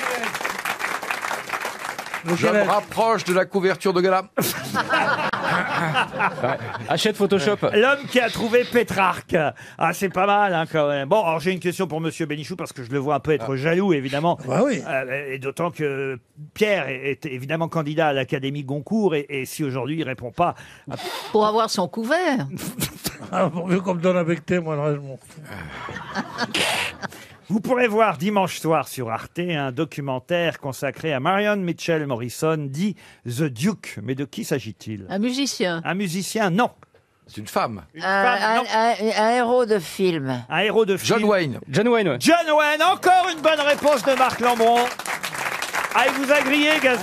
Je me rapproche de la couverture de gala. Achète Photoshop. L'homme qui a trouvé Pétrarque. Ah, c'est pas mal, hein, quand même. Bon, alors j'ai une question pour Monsieur Bénichou, parce que je le vois un peu être jaloux, évidemment. Bah oui. Et d'autant que Pierre est évidemment candidat à l'Académie Goncourt, et si aujourd'hui il répond pas... Pour avoir son couvert. Ah, pourvu qu'on me donne un becté, moi, le reste, je m'en fous. Vous pourrez voir dimanche soir sur Arte un documentaire consacré à Marion Mitchell Morrison, dit The Duke. Mais de qui s'agit-il? Un musicien. Un musicien, non. C'est une femme. Une femme, non. Un héros de film. Un héros de film. John Wayne. John Wayne, ouais. John Wayne, encore une bonne réponse de Marc Lambron. Ah, il vous a grillé, Gazan.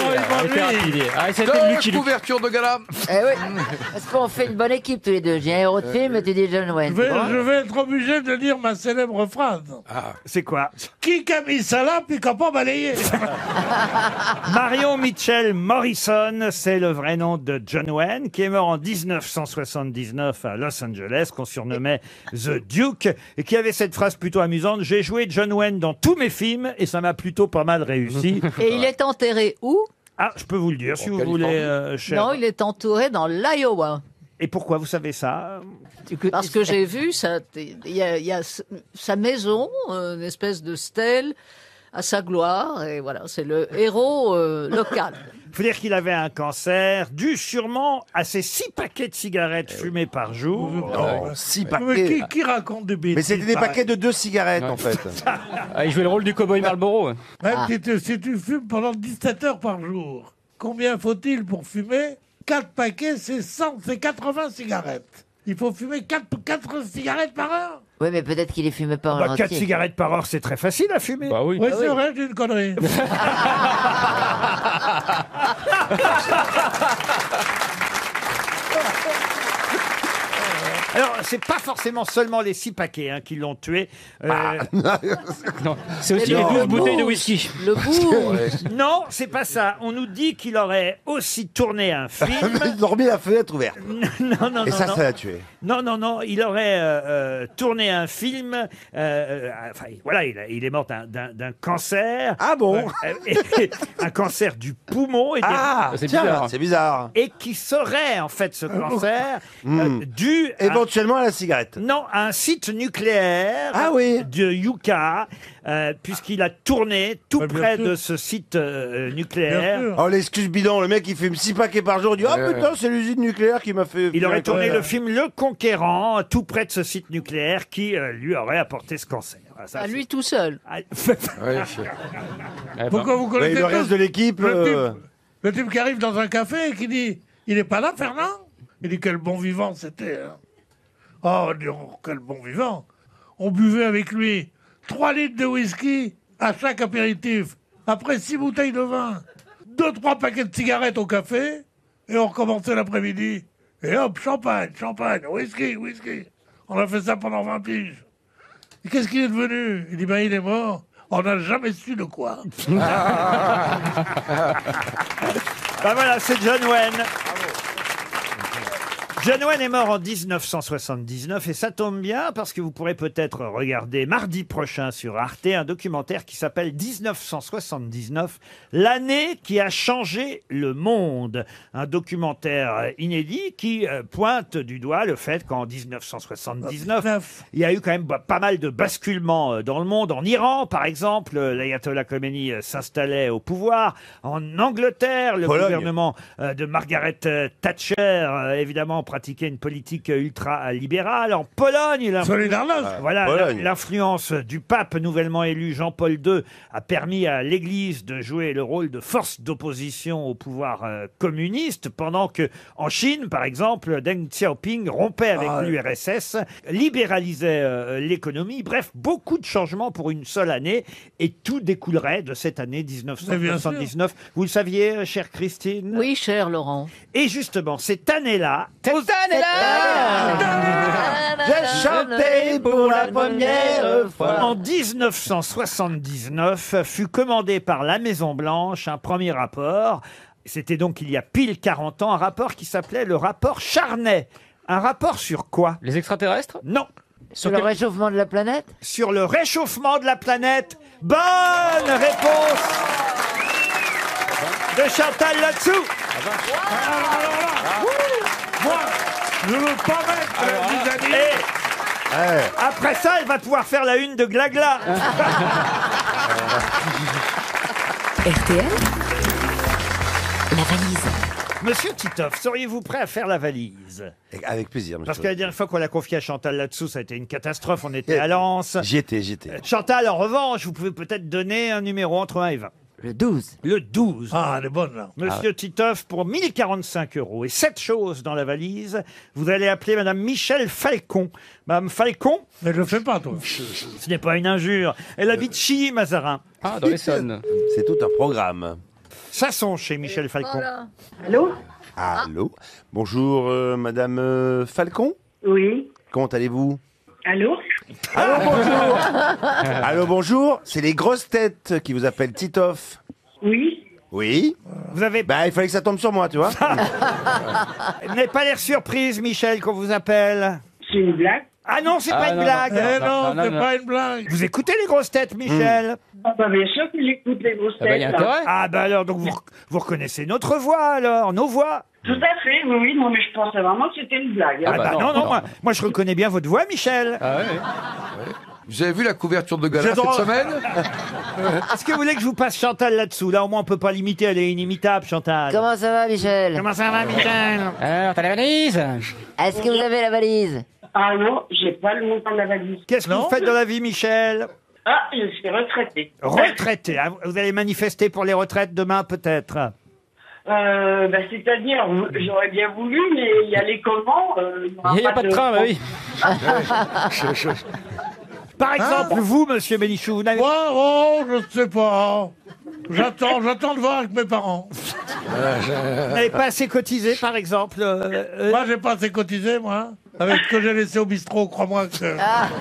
De couverture de gala. Eh oui, parce qu'on fait une bonne équipe tous les deux. J'ai un héros de film et tu dis John Wayne. Je vais être obligé de dire ma célèbre phrase. C'est quoi? Qui a mis ça là, puis qui n'a pas balayé? Marion Mitchell Morrison, c'est le vrai nom de John Wayne, qui est mort en 1979 à Los Angeles, qu'on surnommait The Duke, et qui avait cette phrase plutôt amusante: j'ai joué John Wayne dans tous mes films, et ça m'a plutôt pas mal réussi. Et il est enterré où? Ah, je peux vous le dire, si vous voulez, cher. Non, il est entouré dans l'Iowa. Et pourquoi vous savez ça? Parce que j'ai vu, il y a sa maison, une espèce de stèle à sa gloire, et voilà, c'est le héros local. Il faut dire qu'il avait un cancer dû sûrement à ses 6 paquets de cigarettes fumés par jour. Non, 6 Mais paquets. qui raconte des bêtises? Mais c'était des paquets de 2 cigarettes, en fait. Ah, il jouait le rôle du cowboy Marlboro. Même si tu fumes pendant 17 heures par jour, combien faut-il pour fumer 4 paquets, c'est 80 cigarettes. Il faut fumer 4 cigarettes par heure? Oui, mais peut-être qu'il les fumait pas en Bah, 4 entier. cigarettes par heure, c'est très facile à fumer. Bah oui. Oui, c'est vrai, j'ai une connerie. Alors, c'est pas forcément seulement les 6 paquets qui l'ont tué. Non, c'est aussi Et les le 12 bouteilles de bourg. whisky. Le bourg. Non, c'est pas ça. On nous dit qu'il aurait aussi tourné un film. Il dormait la fenêtre ouverte. Non, Et ça, non. ça l'a tué. Non, il aurait tourné un film. Enfin, voilà, il est mort d'un cancer. Ah bon? Un cancer du poumon. Ah, C'est tiens, bizarre. c'est bizarre. Et qui serait, en fait, ce cancer dû Éventuellement à la cigarette. non, à un site nucléaire Ah oui. de Yucca, puisqu'il a tourné tout Bah, bien près sûr. de ce site Bien nucléaire. sûr. Oh, l'excuse bidon, le mec il fume 6 paquets par jour, il dit, oh putain, c'est l'usine nucléaire qui m'a fait... Il aurait tourné Ouais. le film Le Conquérant, tout près de ce site nucléaire qui lui aurait apporté ce cancer. Voilà, ça, À c'est- lui tout seul. Ah, Eh ben, Pourquoi vous Ouais, connaissez le reste tous de l'équipe... le type qui arrive dans un café et qui dit « Il est pas là, Fernand ?» Il dit « Quel bon vivant c'était hein. !» Oh, quel bon vivant. On buvait avec lui 3 litres de whisky à chaque apéritif, après 6 bouteilles de vin, 2-3 paquets de cigarettes au café, et on recommençait l'après-midi. Et hop, champagne, whisky. On a fait ça pendant 20 piges. Et qu'est-ce qu'il est devenu? Il dit, ben il est mort. On n'a jamais su de quoi. bah voilà, c'est John Wayne. John Wayne est mort en 1979 et ça tombe bien parce que vous pourrez peut-être regarder mardi prochain sur Arte un documentaire qui s'appelle 1979, l'année qui a changé le monde. Un documentaire inédit qui pointe du doigt le fait qu'en 1979, il y a eu quand même pas mal de basculements dans le monde. En Iran, par exemple, l'ayatollah Khomeini s'installait au pouvoir. En Angleterre, le Pologne. gouvernement de Margaret Thatcher, évidemment, pratiquait une politique ultra-libérale. En Pologne, Solidarność. voilà, Pologne. l'influence du pape nouvellement élu Jean-Paul II a permis à l'Église de jouer le rôle de force d'opposition au pouvoir communiste, pendant que en Chine, par exemple, Deng Xiaoping rompait avec l'URSS, libéralisait l'économie. Bref, beaucoup de changements pour une seule année, et tout découlerait de cette année 1979. Vous le saviez, chère Christine? Oui, cher Laurent. Et justement, cette année-là, J'ai chanté pour la première fois. en 1979, fut commandé par la Maison-Blanche un premier rapport C'était donc il y a pile 40 ans, un rapport qui s'appelait le rapport Charnay. Un rapport sur quoi? Les extraterrestres? Non. Sur le réchauffement de la planète? Sur le réchauffement de la planète. Bonne réponse de Chantal là-dessous. Moi, je veux pas mettre des années. Après ça, elle va pouvoir faire la une de Glagla. RTL, la valise. Monsieur Titoff, seriez-vous prêt à faire la valise? Avec plaisir, monsieur. Parce que la dernière fois qu'on l'a confié à Chantal là-dessous, ça a été une catastrophe. On était à Lens. J'y étais. Chantal, en revanche, vous pouvez peut-être donner un numéro entre 1 et 20. Le 12. Le 12. Ah, elle est bonne, là. Monsieur Titoff, pour 1045 € et 7 choses dans la valise, vous allez appeler Madame Michel Falcon. Madame Falcon, Mais je le fais pas, toi. ce n'est pas une injure. Elle habite Chilly-Mazarin. Ah, dans l'Essonne. C'est tout un programme. Ça sonne chez Michel Falcon. Voilà. Allô. Bonjour, Madame Falcon. Oui. Comment allez-vous? Allô? Allô, bonjour. Allô, bonjour. C'est les grosses têtes qui vous appellent Titoff. Oui. Oui. Vous avez... Bah, il fallait que ça tombe sur moi, tu vois. Vous n'avez pas l'air surprise, Michel, qu'on vous appelle? C'est une blague? Ah non, c'est pas une non, blague. Eh non, non, c'est non. pas une blague. Vous écoutez les grosses têtes, Michel? Ah bah bien sûr qu'il écoute les grosses Ah bah, têtes. il y a là. intérêt. Ah bah alors, donc vous reconnaissez notre voix alors, nos voix? Tout à fait, oui, non mais je pensais vraiment que c'était une blague. Ah bah bah non, non, non. moi je reconnais bien votre voix, Michel. Ah ouais. Vous avez vu la couverture de gala J'ai cette droit. semaine? Est-ce que vous voulez que je vous passe Chantal là-dessous? Là, au moins, on peut pas l'imiter, elle est inimitable, Chantal. Comment ça va, Michel? Comment ça va, Michel? Alors, t'as la valise? Est-ce que vous avez la valise? Ah non, j'ai pas le montant de la valise. Qu'est-ce que Non. vous faites dans la vie, Michel? Ah, je suis retraité. Retraité. Ah, vous allez manifester pour les retraites demain, peut-être? Bah, c'est-à-dire, j'aurais bien voulu, mais y aller comment Il n'y a pas de train, bah oui. Par exemple, vous, monsieur Bénichou, vous n'avez Moi, oh, je sais pas. J'attends de voir avec mes parents. pas assez cotisé, par exemple? Moi, j'ai pas assez cotisé, moi. Avec ce que j'ai laissé au bistrot, crois-moi que...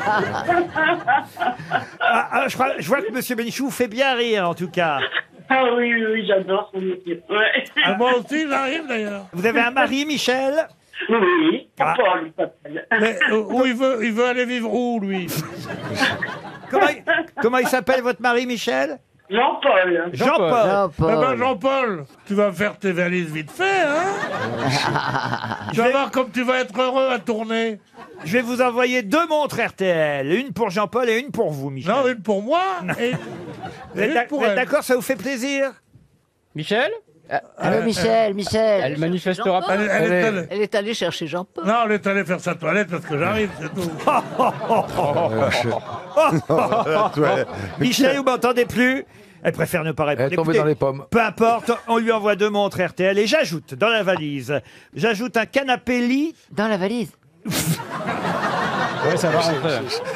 Je vois que monsieur Bénichou fait bien rire, en tout cas. Ah oui, oui, j'adore son métier. Ouais. Ah, moi aussi, j'arrive, d'ailleurs. Vous avez un mari, Michel? Oui, Ah. Paul, il s'appelle. Mais où il veut aller vivre où, lui? Comment il s'appelle, votre mari, Michel? Jean-Paul. Jean-Paul. Eh Jean-Paul. ben, Jean-Paul, tu vas faire tes valises vite fait, hein? Tu vas voir comme tu vas être heureux à tourner. Je vais vous envoyer 2 montres RTL. Une pour Jean-Paul et une pour vous, Michel. Non, une pour moi et Vous êtes une pour vous êtes elle. d'accord, ça vous fait plaisir? Michel? Allô, Michel, Michel. Elle manifestera pas. Elle est allée chercher Jean-Paul. Non, elle est allée faire sa toilette parce que j'arrive, c'est tout. Michel, vous m'entendez plus? Elle préfère ne pas répondre. Elle est tombée Écoutez, dans les pommes. Peu importe, on lui envoie 2 montres RTL et j'ajoute dans la valise, j'ajoute un canapé lit. Dans la valise. Ouais, ça va rentrer.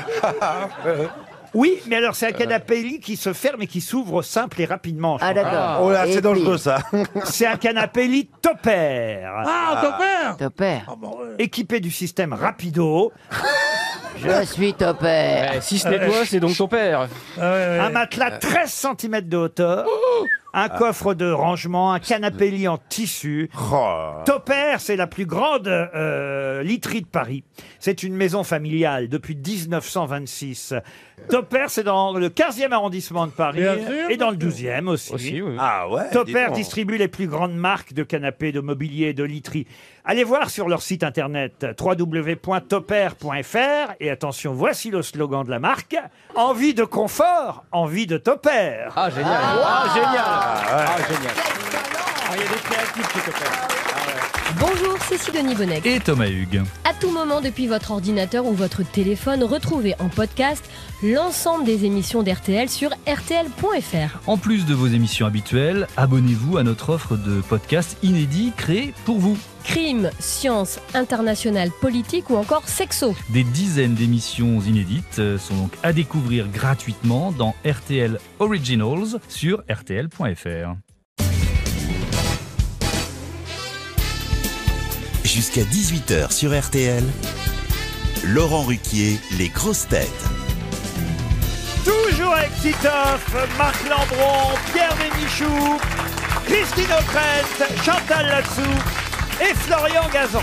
Oui, mais alors c'est un canapé lit qui se ferme et qui s'ouvre simple et rapidement. Ah, d'accord. Oh là, Et c'est puis, dangereux, ça. C'est un canapé lit Topair, Ah, ton père! Ton père. Ah, bon, ouais. équipé du système Rapido, Je suis ton père. Ouais, si ce n'est toi, c'est donc ton père. Ah, ouais, ouais. un matelas 13 cm de hauteur, un coffre de rangement, un canapé lit en tissu. Oh. Topair, c'est la plus grande literie de Paris. C'est une maison familiale depuis 1926. Topair, c'est dans le 15e arrondissement de Paris Bien sûr, et dans le bien 12e aussi. Aussi, oui. Ah ouais. dis Topair donc. distribue les plus grandes marques de canapés, de mobilier et de literie. Allez voir sur leur site internet www.topair.fr et attention, voici le slogan de la marque. Envie de confort, envie de Topair. Ah, génial. Ah, génial. Ah, génial. Ah, il y a des créatifs chez Topair. Bonjour, c'est Sidonie Bonnec. Et Thomas Hugues. À tout moment depuis votre ordinateur ou votre téléphone, retrouvez en podcast l'ensemble des émissions d'RTL sur rtl.fr. En plus de vos émissions habituelles, abonnez-vous à notre offre de podcasts inédits créés pour vous. Crime, science, international, politique ou encore sexo. Des dizaines d'émissions inédites sont donc à découvrir gratuitement dans RTL Originals sur rtl.fr. Jusqu'à 18h sur RTL, Laurent Ruquier, les grosses têtes. Toujours avec Titoff, Marc Lambron, Pierre Bénichou, Christine O'Krent, Chantal Latsou et Florian Gazan.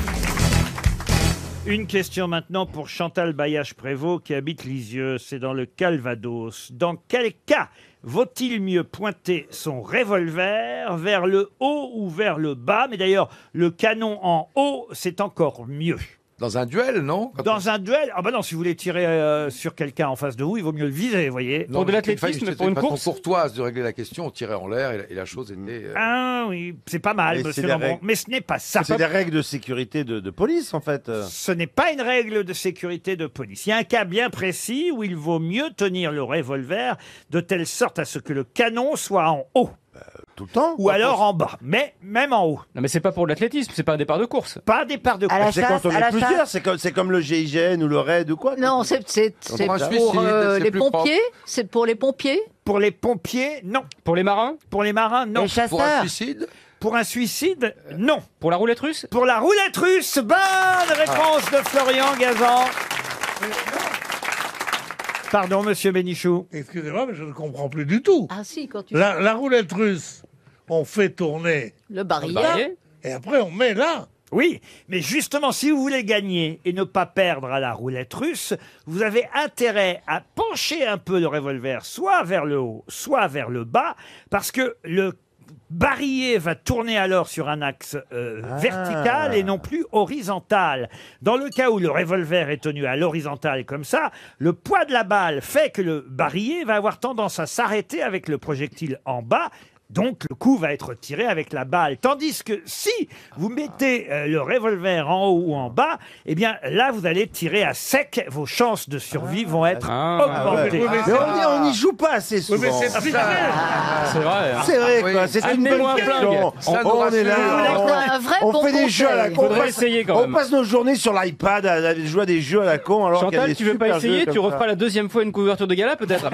Une question maintenant pour Chantal Bailhache-Prévost qui habite Lisieux, c'est dans le Calvados. Dans quel cas vaut-il mieux pointer son revolver vers le haut ou vers le bas? Mais d'ailleurs, le canon en haut, c'est encore mieux. Dans un duel, non? Dans un duel? Ah bah non, si vous voulez tirer sur quelqu'un en face de vous, il vaut mieux le viser, vous voyez. Non, c'était une course courtoise de régler la question, on tirait en l'air et la chose était... Ah oui, c'est pas mal, monsieur Lambron. Mais ce n'est pas ça. C'est des règles de sécurité de police, en fait. Ce n'est pas une règle de sécurité de police. Il y a un cas bien précis où il vaut mieux tenir le revolver de telle sorte à ce que le canon soit en haut. Tout le temps? Ou alors en bas, mais même en haut. Non mais c'est pas pour l'athlétisme, c'est pas un départ de course. Pas un départ de course. C'est quand on est plusieurs, c'est comme le GIGN ou le RAID ou quoi? Non, c'est pour les pompiers. C'est pour les pompiers. Pour les pompiers, non. Pour les marins? Pour les marins, non. Les chasseurs. Pour un suicide? Pour un suicide, non. Pour la roulette russe? Pour la roulette russe, bonne réponse de Florian Gazan. Pardon, monsieur Bénichou. Excusez-moi, mais je ne comprends plus du tout. Ah si, quand tu... La roulette russe, on fait tourner le barillet. Et après on met là. Oui, mais justement, si vous voulez gagner et ne pas perdre à la roulette russe, vous avez intérêt à pencher un peu le revolver, soit vers le haut, soit vers le bas, parce que le barillet va tourner alors sur un axe vertical et non plus horizontal. Dans le cas où le revolver est tenu à l'horizontale comme ça, le poids de la balle fait que le barillet va avoir tendance à s'arrêter avec le projectile en bas. Donc le coup va être tiré avec la balle. Tandis que si vous mettez le revolver en haut ou en bas, eh bien là vous allez tirer à sec. Vos chances de survie vont être augmentées. Mais on n'y joue pas assez souvent. Oui, mais c'est C'est vrai. Hein. C'est vrai, quoi. C'est une bonne question. On est là, on fait des jeux à la con. Faudrait essayer quand même. On passe nos journées sur l'iPad à jouer à des jeux à la con. Alors qu'il y a Chantal, des tu veux pas super essayer? jeux Tu comme referas ça. la deuxième fois une couverture de gala peut-être?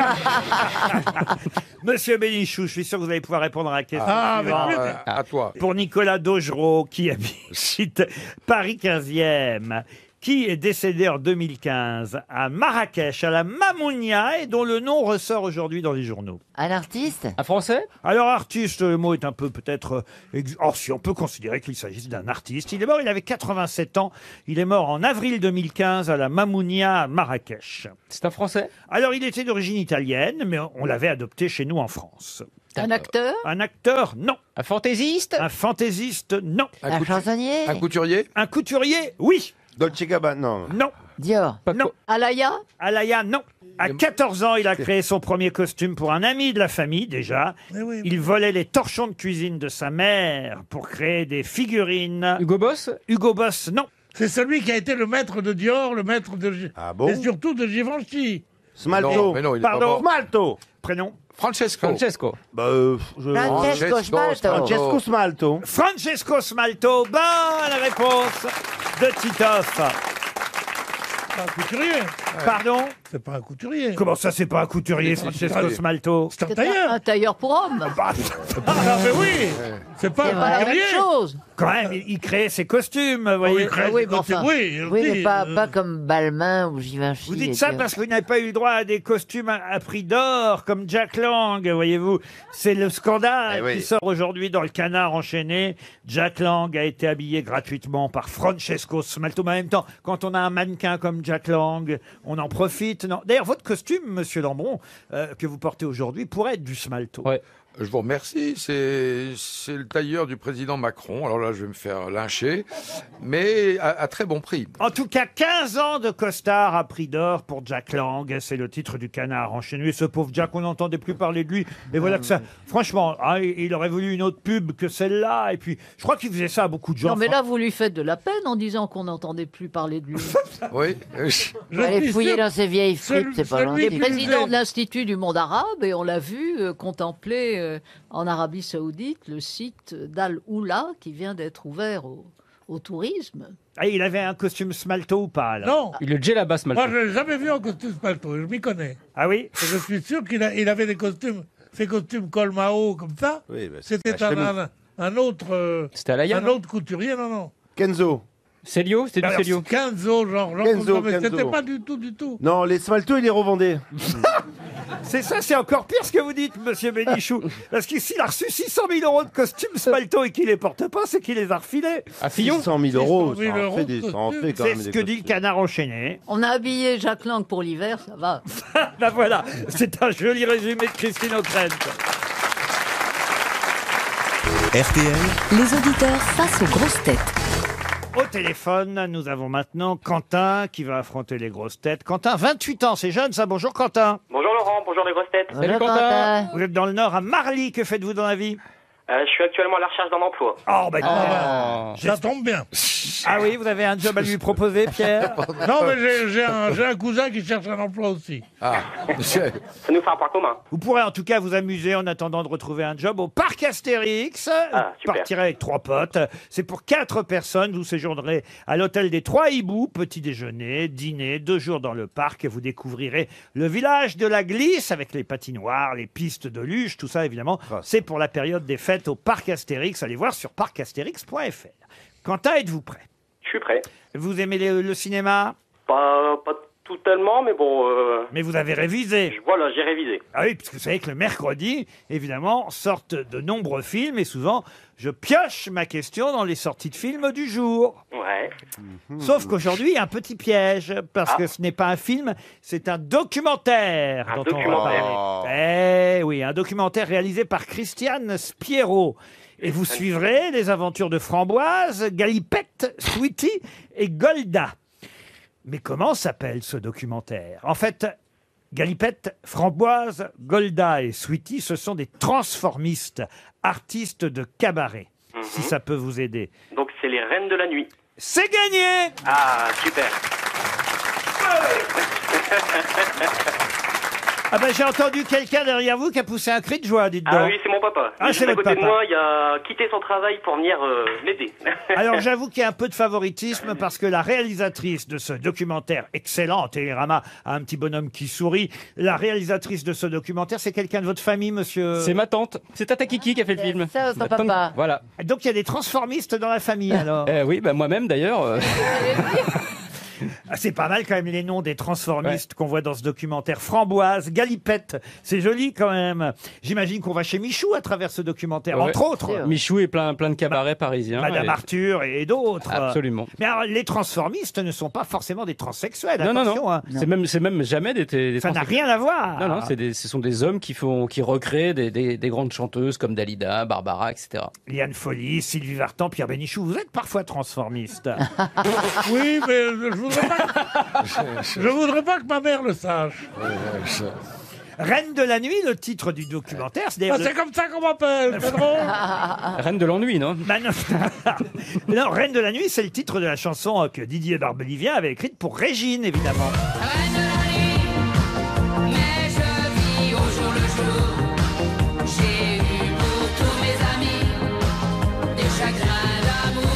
Monsieur Bénichou, je suis sûr que vous allez pouvoir répondre à la question suivante. À toi. Pour Nicolas Daugereau, qui habite Paris 15e, qui est décédé en 2015 à Marrakech, à la Mamounia, et dont le nom ressort aujourd'hui dans les journaux. Un artiste? Un français? Alors, artiste, le mot est un peu peut-être... Or, si on peut considérer qu'il s'agisse d'un artiste. Il est mort, il avait 87 ans. Il est mort en avril 2015 à la Mamounia, à Marrakech. C'est un français? Alors, il était d'origine italienne, mais on l'avait adopté chez nous en France. Un acteur? Un acteur, non. Un fantaisiste? Un fantaisiste, non. Un chansonnier? Un couturier? Un couturier, oui. Dolce Gabbana, non. Non. Dior? Non. Alaya? Alaya, non. À 14 ans, il a créé son premier costume pour un ami de la famille, déjà. Oui, Il volait les torchons de cuisine de sa mère pour créer des figurines. Hugo Boss? Hugo Boss, non. C'est celui qui a été le maître de Dior, le maître de... Ah bon? Et surtout de Givenchy. Smalto. Non, mais non, il est pas Pardon. mort. Smalto. Prénom? Francesco. Francesco. Bah, Francesco Smalto. Francesco Smalto. Francesco Smalto. Bonne réponse de Titoff. C'est pas un couturier. Pardon? C'est pas un couturier. Comment ça, c'est pas un couturier, Francesco Smalto? C'est un C'est tailleur. un tailleur pour homme. Ah, mais oui. C'est pas C'est un pas la même couturier. chose. Quand même, il créait ses costumes, vous voyez. Oui, crée oui, des mais costumes, enfin. oui, je Oui, dis, mais pas comme Balmain ou Givenchy. Vous dites ça parce que vous n'avez pas eu le droit à des costumes à prix d'or, comme Jack Lang, voyez-vous. C'est le scandale Eh oui. qui sort aujourd'hui dans le Canard enchaîné. Jack Lang a été habillé gratuitement par Francesco Smalto. Mais en même temps, quand on a un mannequin comme Jack Lang, on en profite. Non. D'ailleurs, votre costume, monsieur Lambron, que vous portez aujourd'hui, pourrait être du Smalto. Ouais. Je vous remercie. C'est le tailleur du président Macron. Alors là, je vais me faire lyncher, mais à très bon prix. En tout cas, 15 ans de costard à prix d'or pour Jack Lang. C'est le titre du Canard enchaîné. Ce pauvre Jack, on n'entendait plus parler de lui. Et voilà que ça... Franchement, hein, il aurait voulu une autre pub que celle-là. Et puis, je crois qu'il faisait ça à beaucoup de gens. Non, mais là, vous lui faites de la peine en disant qu'on n'entendait plus parler de lui. Oui. Allez fouiller dans ses vieilles fripes, c'est pas Il est gentil. président de l'Institut du monde arabe et on l'a vu contempler en Arabie Saoudite le site d'Al Oula qui vient d'être ouvert au tourisme. Ah, il avait un costume Smalto ou pas, alors? Non. Il est Djellaba Smalto. Moi, je l'ai jamais vu en costume Smalto. Je m'y connais. Ah oui? Et je suis sûr qu'il avait des costumes, ces costumes col Mao comme ça. Oui, bah, C'était un autre. C'était Alaya, Un non? autre couturier, non. Kenzo. Célio? C'était du Alors, Célio? Kenzo, genre Kenzo, comme ça, mais Kenzo. c'était pas du tout. Non, les Smalto, il les revendait. C'est ça, c'est encore pire ce que vous dites, monsieur Bénichou. Parce qu'ici, il a reçu 600 000 € de costumes Spalto et qu'il les porte pas, c'est qu'il les a refilés. À Fillon 100 000 €, 600 000 ça en fait quand C'est même ce des que dit le costumes. Canard enchaîné. On a habillé Jacques Lang pour l'hiver, ça va. Ben voilà, c'est un joli résumé de Christine O'Krent. RTL, Les auditeurs face aux grosses têtes. Au téléphone, nous avons maintenant Quentin qui va affronter les grosses têtes. Quentin, 28 ans, c'est jeune ça. Bonjour Quentin. Bonjour Laurent, bonjour les grosses têtes. Bonjour, Quentin. Vous êtes dans le Nord, à Marly. Que faites-vous dans la vie? Je suis actuellement à la recherche d'un emploi. Oh, bah, Ça tombe bien. Ah oui, vous avez un job à lui proposer, Pierre? Non, mais j'ai un cousin qui cherche un emploi aussi. Ça nous fait un point commun. Vous pourrez en tout cas vous amuser en attendant de retrouver un job au parc Astérix. Vous super. partirez avec 3 potes. C'est pour 4 personnes. Vous séjournerez à l'hôtel des 3 Hiboux. Petit déjeuner, dîner, 2 jours dans le parc. Vous découvrirez le village de la Glisse avec les patinoires, les pistes de luge. Tout ça, évidemment, c'est pour la période des fêtes au parc Astérix. Allez voir sur parcastérix.fr. Quentin, êtes-vous prêt? Je suis prêt. Vous aimez le cinéma? Pas tout tellement, mais bon... Mais vous avez révisé. Voilà, j'ai révisé. Ah oui, parce que vous savez que le mercredi, évidemment, sortent de nombreux films et souvent, je pioche ma question dans les sorties de films du jour. Ouais. Sauf qu'aujourd'hui, il y a un petit piège, parce que ce n'est pas un film, c'est un documentaire. Un dont on va documentaire. parler. Eh oui, un documentaire réalisé par Christiane Spierro. Et vous suivrez les aventures de Framboise, Galipette, Sweetie et Golda. Mais comment s'appelle ce documentaire? En fait, Galipette, Framboise, Golda et Sweetie, ce sont des transformistes, artistes de cabaret, si ça peut vous aider. Donc c'est les reines de la nuit. C'est gagné! Ah, super. Ah ben j'ai entendu quelqu'un derrière vous qui a poussé un cri de joie, dites donc. Ah oui, c'est mon papa. Ah, Juste c'est à votre côté papa. de moi, il a quitté son travail pour venir m'aider. Alors j'avoue qu'il y a un peu de favoritisme parce que la réalisatrice de ce documentaire excellent, Télérama a un petit bonhomme qui sourit, la réalisatrice de ce documentaire, c'est quelqu'un de votre famille, monsieur? C'est ma tante. C'est Tata Kiki qui a fait le film. Ça, ton Ma tante- papa. Voilà. Donc il y a des transformistes dans la famille alors? Oui, bah moi-même d'ailleurs. Ah, c'est pas mal quand même les noms des transformistes qu'on voit dans ce documentaire. Framboise, Galipette, c'est joli quand même. J'imagine qu'on va chez Michou à travers ce documentaire, Ouais. entre autres. Michou et plein de cabarets parisiens. Madame et- Arthur et d'autres. Absolument. Mais alors, les transformistes ne sont pas forcément des transsexuels. Non, non, attention, non. hein. C'est même jamais des Ça n'a trans- rien à voir. Non, non, ce sont des hommes qui recréent des grandes chanteuses comme Dalida, Barbara, etc. Liane Folly, Sylvie Vartan, Pierre Bénichou, vous êtes parfois transformiste. Oui, mais je voudrais pas que ma mère le sache. Reine de la nuit, le titre du documentaire. C'est d'ailleurs Ah, c'est comme ça qu'on m'appelle, c'est drôle. Reine de l'ennui, non? Bah non. Non, Reine de la nuit, c'est le titre de la chanson que Didier Barbelivien avait écrite pour Régine, évidemment. Mais je vis au jour le jour. J'ai eu pour tous mes amis des chagrins d'amour.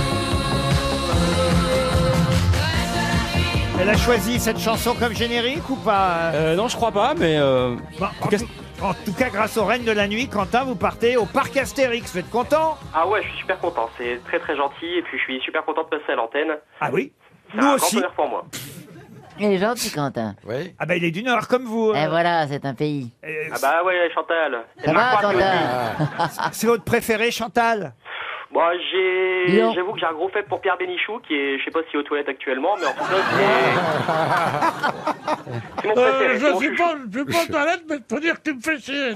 Elle a choisi cette chanson comme générique ou pas? Non, je crois pas, mais... Bah, en tout cas, grâce aux Reines de la nuit, Quentin, vous partez au parc Astérix. Vous êtes content? Ah ouais, je suis super content. C'est très très gentil et puis je suis super content de passer à l'antenne. Ah oui? C'est Nous un aussi. grand honneur pour moi. Il est gentil, Quentin. Oui. Ah bah il est du Nord comme vous. Et voilà, c'est un pays. Ah bah ouais, Chantal. Ça va, Quentin? C'est votre préféré, Chantal? Bon, Non. j'avoue que j'ai un gros fait pour Pierre Bénichou, qui est, je sais pas s'il est aux toilettes actuellement, mais en tout cas, c'est mon préféré. Je suis pas aux toilettes, mais faut dire que tu me fais chier.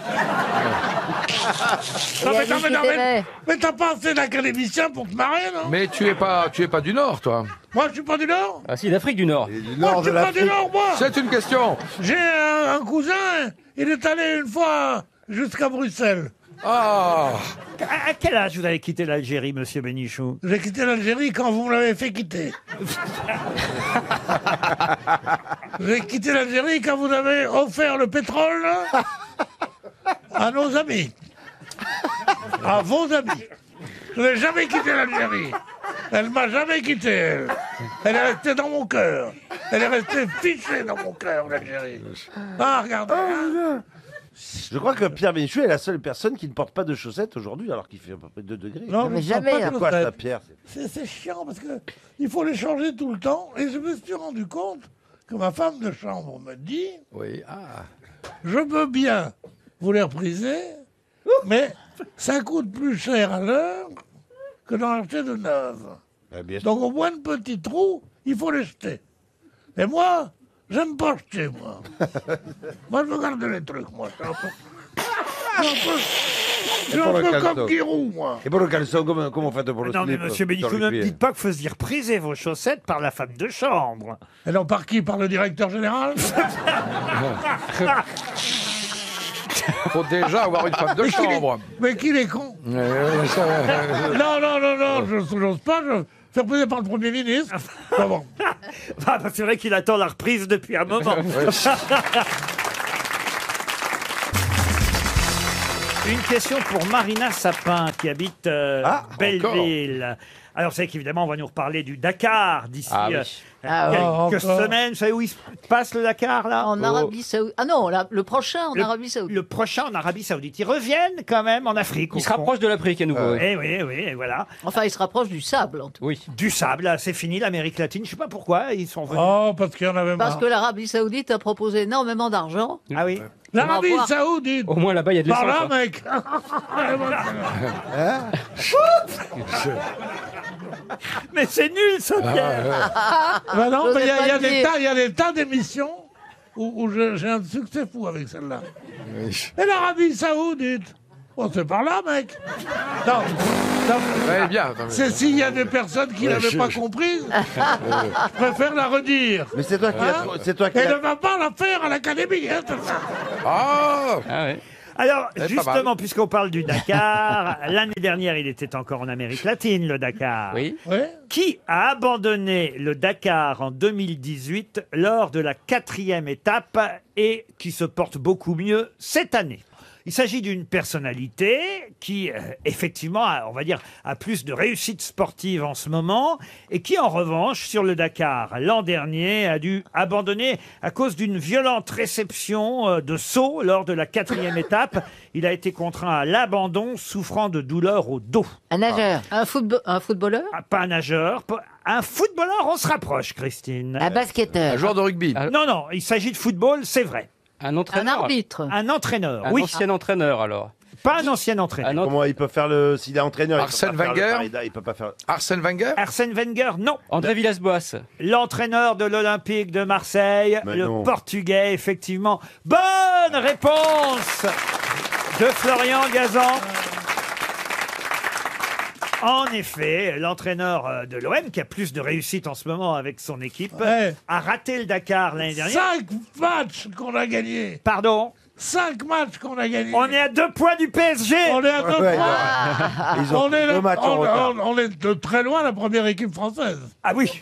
Mais t'as pas assez d'académiciens pour te marrer, non? Mais tu es pas du Nord, toi. Moi, je suis pas du Nord. Ah si, d'Afrique du Nord. Moi, je suis pas du Nord, moi. C'est une question. J'ai un cousin, il est allé une fois jusqu'à Bruxelles. Ah. À quel âge vous avez quitté l'Algérie, monsieur Bénichou? J'ai quitté l'Algérie quand vous me l'avez fait quitter. J'ai quitté l'Algérie quand vous avez offert le pétrole à nos amis. À vos amis. Je n'ai jamais quitté l'Algérie. Elle m'a jamais quitté, elle. Elle est restée dans mon cœur. Elle est restée fichée dans mon cœur, l'Algérie. Ah, regardez. hein. Je crois que Pierre Bénichou est la seule personne qui ne porte pas de chaussettes aujourd'hui, alors qu'il fait à peu près 2 degrés. Non, mais jamais. Pas de Pourquoi ça, chaussettes. Pierre? C'est chiant parce que il faut les changer tout le temps. Et je me suis rendu compte que ma femme de chambre me dit Oui, ah. je veux bien vous les repriser, mais ça coûte plus cher à l'heure que d'en acheter de neuves. Donc au moins de petits trous, il faut les jeter. Et moi, j'aime pas jeter, moi. Moi, je veux garder les trucs, moi. Je suis un peu comme Giroud, moi. Et pour le caleçon, comment faites pour le Non, mais slip monsieur Bénichou, ne me dites pas que vous faisiez repriser vos chaussettes par la femme de chambre. Et non, par qui? Par le directeur général? Faut déjà avoir une femme de chambre. Mais qu'il est con. Non, je n'ose pas. Je fais repriser par le Premier ministre. Ah bon. Ah, bah, c'est vrai qu'il attend la reprise depuis un moment. Une question pour Marina Sapin qui habite Belleville. Alors, c'est qu'évidemment, on va nous reparler du Dakar d'ici quelques semaines. Vous savez où il se passe le Dakar, là? En Arabie Saoudite. Ah non, le prochain en Arabie Saoudite. Le prochain en Arabie Saoudite. Ils reviennent quand même en Afrique. Il se rapproche de l'Afrique à nouveau. Eh oui, voilà. Enfin, il se rapproche du sable, en tout cas. Oui. Du sable, là, c'est fini, l'Amérique latine. Je sais pas pourquoi ils sont venus. Oh, parce qu'il y en avait marre. Parce que l'Arabie Saoudite a proposé énormément d'argent. Ah oui. L'Arabie Saoudite. Au moins là-bas, il y a de Par l'essence. là, mec. Mais c'est nul, ça, Pierre. Bah non, mais il J'osais pas y a des tas d'émissions où j'ai un succès fou avec celle-là. Et l'Arabie Saoudite. Bon, c'est par là, mec. Non. Ouais, bien. C'est s'il y a des personnes qui n'avaient pas compris, je préfère la redire. Mais c'est toi qui Et ne va pas la faire à l'académie. Hein, Ah ouais. Alors, pas justement, mal. puisqu'on parle du Dakar, l'année dernière, il était encore en Amérique latine, le Dakar. Oui. Ouais. Qui a abandonné le Dakar en 2018 lors de la 4e étape et qui se porte beaucoup mieux cette année? Il s'agit d'une personnalité qui, effectivement, on va dire, a plus de réussite sportive en ce moment et qui, en revanche, sur le Dakar, l'an dernier, a dû abandonner à cause d'une violente réception de saut lors de la 4e étape. Il a été contraint à l'abandon, souffrant de douleurs au dos. Un nageur. Un footballeur? Ah, pas un nageur, un footballeur, on se rapproche, Christine. Un basketteur. Un joueur de rugby. Non, il s'agit de football, c'est vrai. Un entraîneur. Un arbitre? Un entraîneur, Un oui. ancien entraîneur, alors. Pas un ancien entraîneur. Comment il peut faire s'il est entraîneur? Arsène Wenger. Il peut pas faire. Arsène Wenger. Arsène Wenger, non. André Villas-Boas. L'entraîneur de l'Olympique de Marseille, Mais le non. Portugais, effectivement. Bonne réponse de Florian Gazan. En effet, l'entraîneur de l'OM, qui a plus de réussite en ce moment avec son équipe, Ouais. a raté le Dakar l'année dernière. 5 matchs qu'on a gagnés. Pardon, 5 matchs qu'on a gagnés. on est à 2 points du PSG. On est à 2 Ouais, points. Ils ont On est, 2 matchs en retard. on est de très loin la première équipe française. Ah oui.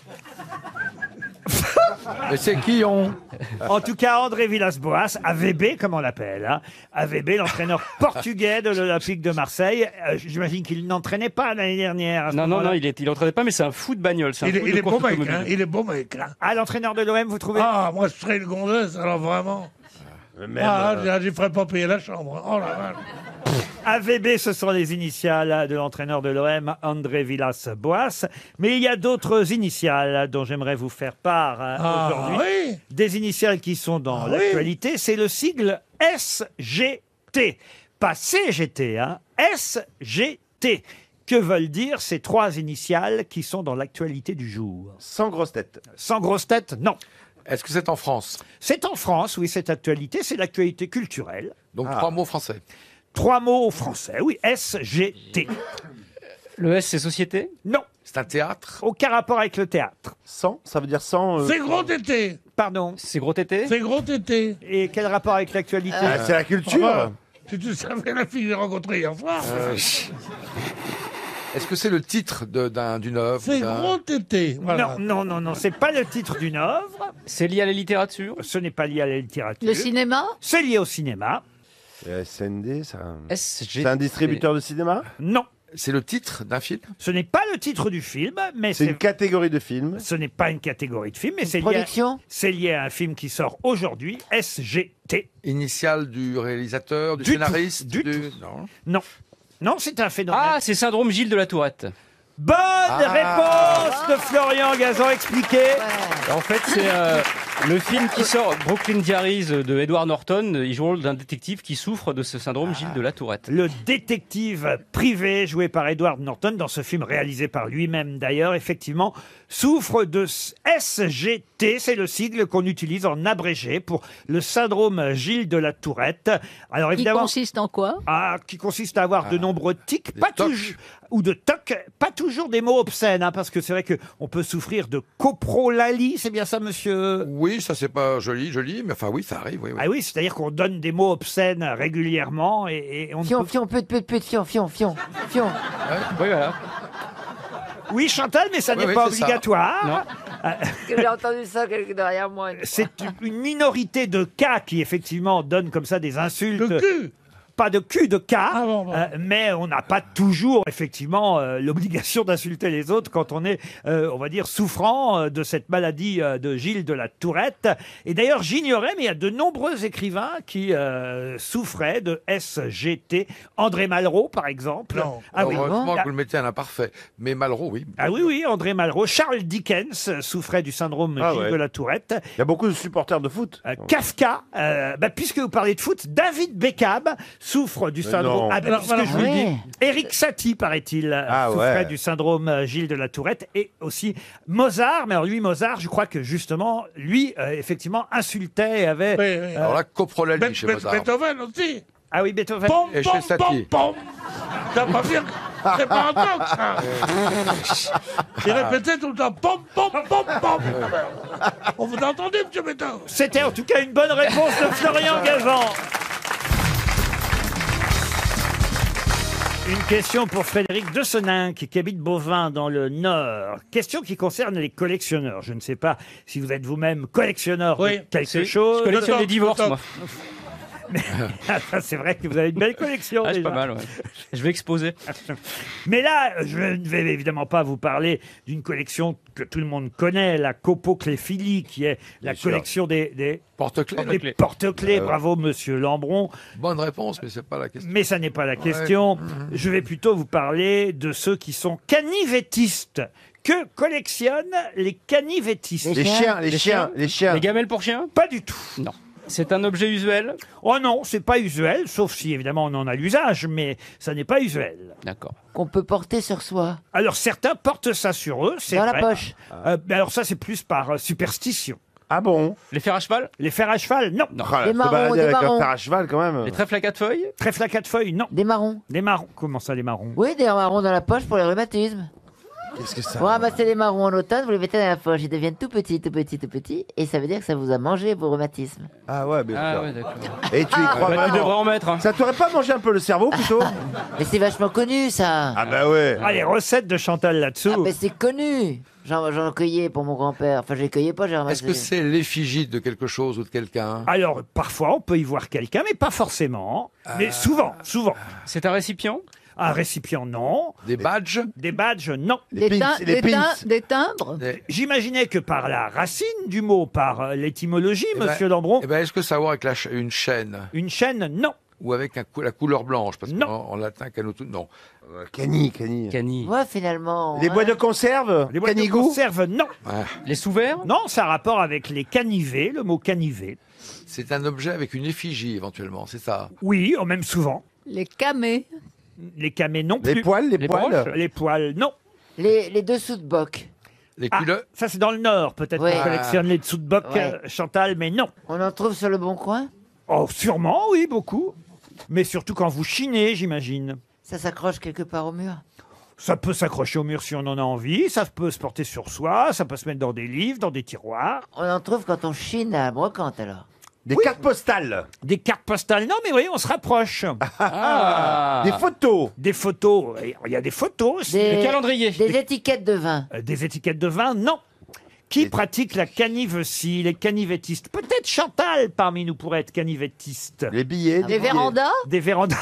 Et c'est qui on En tout cas, André Villas-Boas, AVB, comme on l'appelle, hein. AVB, l'entraîneur portugais de l'Olympique de Marseille. J'imagine qu'il n'entraînait pas l'année dernière. à ce Non, moment-là. il entraînait pas, mais c'est un fou de bagnole. C'est un Il fou est de beau course mec, automobile. hein. Il est beau mec, hein. Ah, l'entraîneur de l'OM, vous trouvez? Ah, moi je serais une gonzesse, alors vraiment. Je ferais pas payer la chambre. Oh la vache. AVB, ce sont les initiales de l'entraîneur de l'OM, André Villas-Boas. Mais il y a d'autres initiales dont j'aimerais vous faire part aujourd'hui. Oui. Des initiales qui sont dans oui. l'actualité. C'est le sigle SGT. Pas CGT, hein. SGT. Que veulent dire ces 3 initiales qui sont dans l'actualité du jour? Sans grosse tête. Sans grosse tête, non. Est-ce que c'est en France? C'est en France, oui, cette actualité. C'est l'actualité culturelle. Donc 3 mots français. 3 mots français, oui. SGT. Le S, c'est société? Non. C'est un théâtre? Aucun rapport avec le théâtre. Sans, ça veut dire sans. C'est gros tété. Pardon. C'est gros tété? C'est gros tété. Et quel rapport avec l'actualité? C'est la culture. Ah, si tu savais la fille que j'ai rencontrée hier soir. Est-ce que c'est le titre d'une œuvre? C'est gros tété. Voilà. Non, c'est pas le titre d'une œuvre. C'est lié à la littérature? Ce n'est pas lié à la littérature. Le cinéma? C'est lié au cinéma. SND, c'est SGT. un distributeur de cinéma? Non. C'est le titre d'un film? Ce n'est pas le titre du film, mais C'est une catégorie de film. ce n'est pas une catégorie de film, mais c'est lié, Production? c'est lié à un film qui sort aujourd'hui, SGT. Initial du réalisateur, du Du scénariste? tout, du Non. Non. Non, c'est un phénomène. Ah, c'est syndrome Gilles de la Tourette. Bonne réponse de Florian Gazan, expliqué. En fait, Le film qui sort, Brooklyn Diaries de Edward Norton, il joue le rôle d'un détective qui souffre de ce syndrome Gilles de la Tourette. Le détective privé joué par Edward Norton dans ce film réalisé par lui-même d'ailleurs, effectivement, souffre de SGT. C'est le sigle qu'on utilise en abrégé pour le syndrome Gilles de la Tourette. Alors Qui évidemment, consiste en quoi? qui consiste à avoir de nombreux tics, pas toujours, ou de tocs, pas toujours des mots obscènes, hein, parce que c'est vrai que on peut souffrir de coprolalie, c'est bien ça, monsieur? Oui, ça c'est pas joli, mais enfin oui, ça arrive. Oui, oui. Ah oui, c'est-à-dire qu'on donne des mots obscènes régulièrement et on ne Fion, peut- fion, pute, fion. Oui, voilà. Oui, Chantal, mais ça Oui, n'est oui, pas c'est ça. obligatoire. Non. J'ai entendu ça quelque derrière moi. C'est une minorité de cas qui, effectivement, donnent comme ça des insultes. Le cul. Pas de cul, de cas, Ah bon. mais on n'a pas toujours, effectivement, l'obligation d'insulter les autres quand on est, on va dire, souffrant de cette maladie de Gilles de la Tourette. Et d'ailleurs, j'ignorais, mais il y a de nombreux écrivains qui souffraient de SGT. André Malraux, par exemple. Non. Ah oui. Heureusement Ah, que vous le mettez à l'imparfait. Mais Malraux, oui. ah oui, oui, André Malraux. Charles Dickens souffrait du syndrome Ah Gilles ouais. de la Tourette. Il y a beaucoup de supporters de foot. Kafka, puisque vous parlez de foot, David Beckham souffre du Mais syndrome. non. Ah, Alors, puisque je vous le ouais. dis. Eric Satie, paraît-il, Ah souffrait ouais. du syndrome Gilles de la Tourette. Et aussi Mozart. Mais alors lui, Mozart, je crois que justement, lui, effectivement, insultait et avait... Oui, oui. Alors là, coprolalie chez Mozart. Beethoven aussi. Ah oui, Beethoven. Pom, Et chez pom, Satie. pom, pom. Ça va pas dire. C'est pas un toc, ça. Il répétait tout le temps pom, pom, pom, pom. On vous a entendu, monsieur Beethoven. C'était en tout cas une bonne réponse de Florian Gazan. Une question pour Frédéric Deseninck, qui habite Beauvais dans le Nord. Question qui concerne les collectionneurs. Je ne sais pas si vous êtes vous-même collectionneur Oui, de quelque Je chose. collectionne les divorces, le moi. C'est vrai que vous avez une belle collection. Ah, c'est déjà. pas mal, ouais. Je vais exposer. Mais là, je ne vais évidemment pas vous parler d'une collection que tout le monde connaît, la copocléphilie, qui est la Bien sûr. collection des Porte-clés. des porte-clés. Bravo, monsieur Lambron. Bonne réponse, mais c'est pas la question. Mais ça n'est pas la question. Je vais plutôt vous parler de ceux qui sont canivettistes. Que collectionnent les canivettistes? Les Les chiens, les chiens, les chiens. Les gamelles pour chiens? Pas du tout. Non. C'est un objet usuel? Oh non, c'est pas usuel, sauf si évidemment on en a l'usage, mais ça n'est pas usuel. D'accord. Qu'on peut porter sur soi. Alors certains portent ça sur eux, c'est Dans la vrai. poche. Mais alors ça c'est plus par superstition. Ah bon? Les fers à cheval? Les fers à cheval, non. Non. Ah, Des se marrons, balader des avec un marrons. fer à cheval quand même. Les trèfles à quatre feuilles? Trèfle à quatre feuilles, non. Des marrons. Les marrons, comment ça les marrons? Oui, des marrons dans la poche pour les rhumatismes. Qu'est-ce que ça? Vous ramassez les marrons en automne, vous les mettez dans la poche. Ils deviennent tout petits. Et ça veut dire que ça vous a mangé vos rhumatismes. Ah ouais, bien Ah sûr. ouais, d'accord. Et tu y crois Bah, tu vraiment? devrais en mettre. Hein. Ça t'aurait pas mangé un peu le cerveau plutôt? Mais c'est vachement connu, ça. Ah bah ouais. Ah, les recettes de Chantal là-dessous. Ah, mais c'est connu. J'en cueillais pour mon grand-père. Enfin, je les cueillais pas, j'ai ramassé. Est-ce que c'est l'effigie de quelque chose ou de quelqu'un? Alors, parfois, on peut y voir quelqu'un, mais pas forcément. Mais souvent. C'est un récipient? Un récipient, non. Des badges? Des badges, non. Les pins, les pins. Des timbres? J'imaginais que par la racine du mot, par l'étymologie, Eh ben, monsieur Lambron, Eh ben, est-ce que ça a à voir avec une chaîne? une chaîne, non. Ou avec la couleur blanche? Parce Non. qu'en latin, canotou, non. Cani. Cani. Ouais, finalement. Les boîtes de conserve? Les boîtes de Canigou? conserve, non. Les sous-verts? Non, ça a rapport avec les canivets, le mot canivet. C'est un objet avec une effigie, éventuellement, c'est ça? Oui, même souvent. Les camés? Les camés non plus. Les poils, les Les poils? broches? Les poils, non. Les dessous de boc. Les Ah, culottes? ça c'est dans le Nord, peut-être Ouais. qu'on collectionne les dessous de boc, Ouais. Chantal, mais non. On en trouve sur le bon coin. Oh, sûrement, oui, beaucoup. Mais surtout quand vous chinez, j'imagine. Ça s'accroche quelque part au mur. Ça peut s'accrocher au mur si on en a envie, ça peut se porter sur soi, ça peut se mettre dans des livres, dans des tiroirs. On en trouve quand on chine à la brocante, alors. Des cartes postales? Des cartes postales, non, mais oui, on se rapproche. Ah. Des photos? Des photos, il y a des photos aussi. Des- Le calendrier. Des étiquettes de vin. Des étiquettes de vin, non. Qui pratique la canivessie, les canivettistes? Peut-être Chantal parmi nous pourrait être canivettiste. Les billets? Des vérandas? Des vérandas.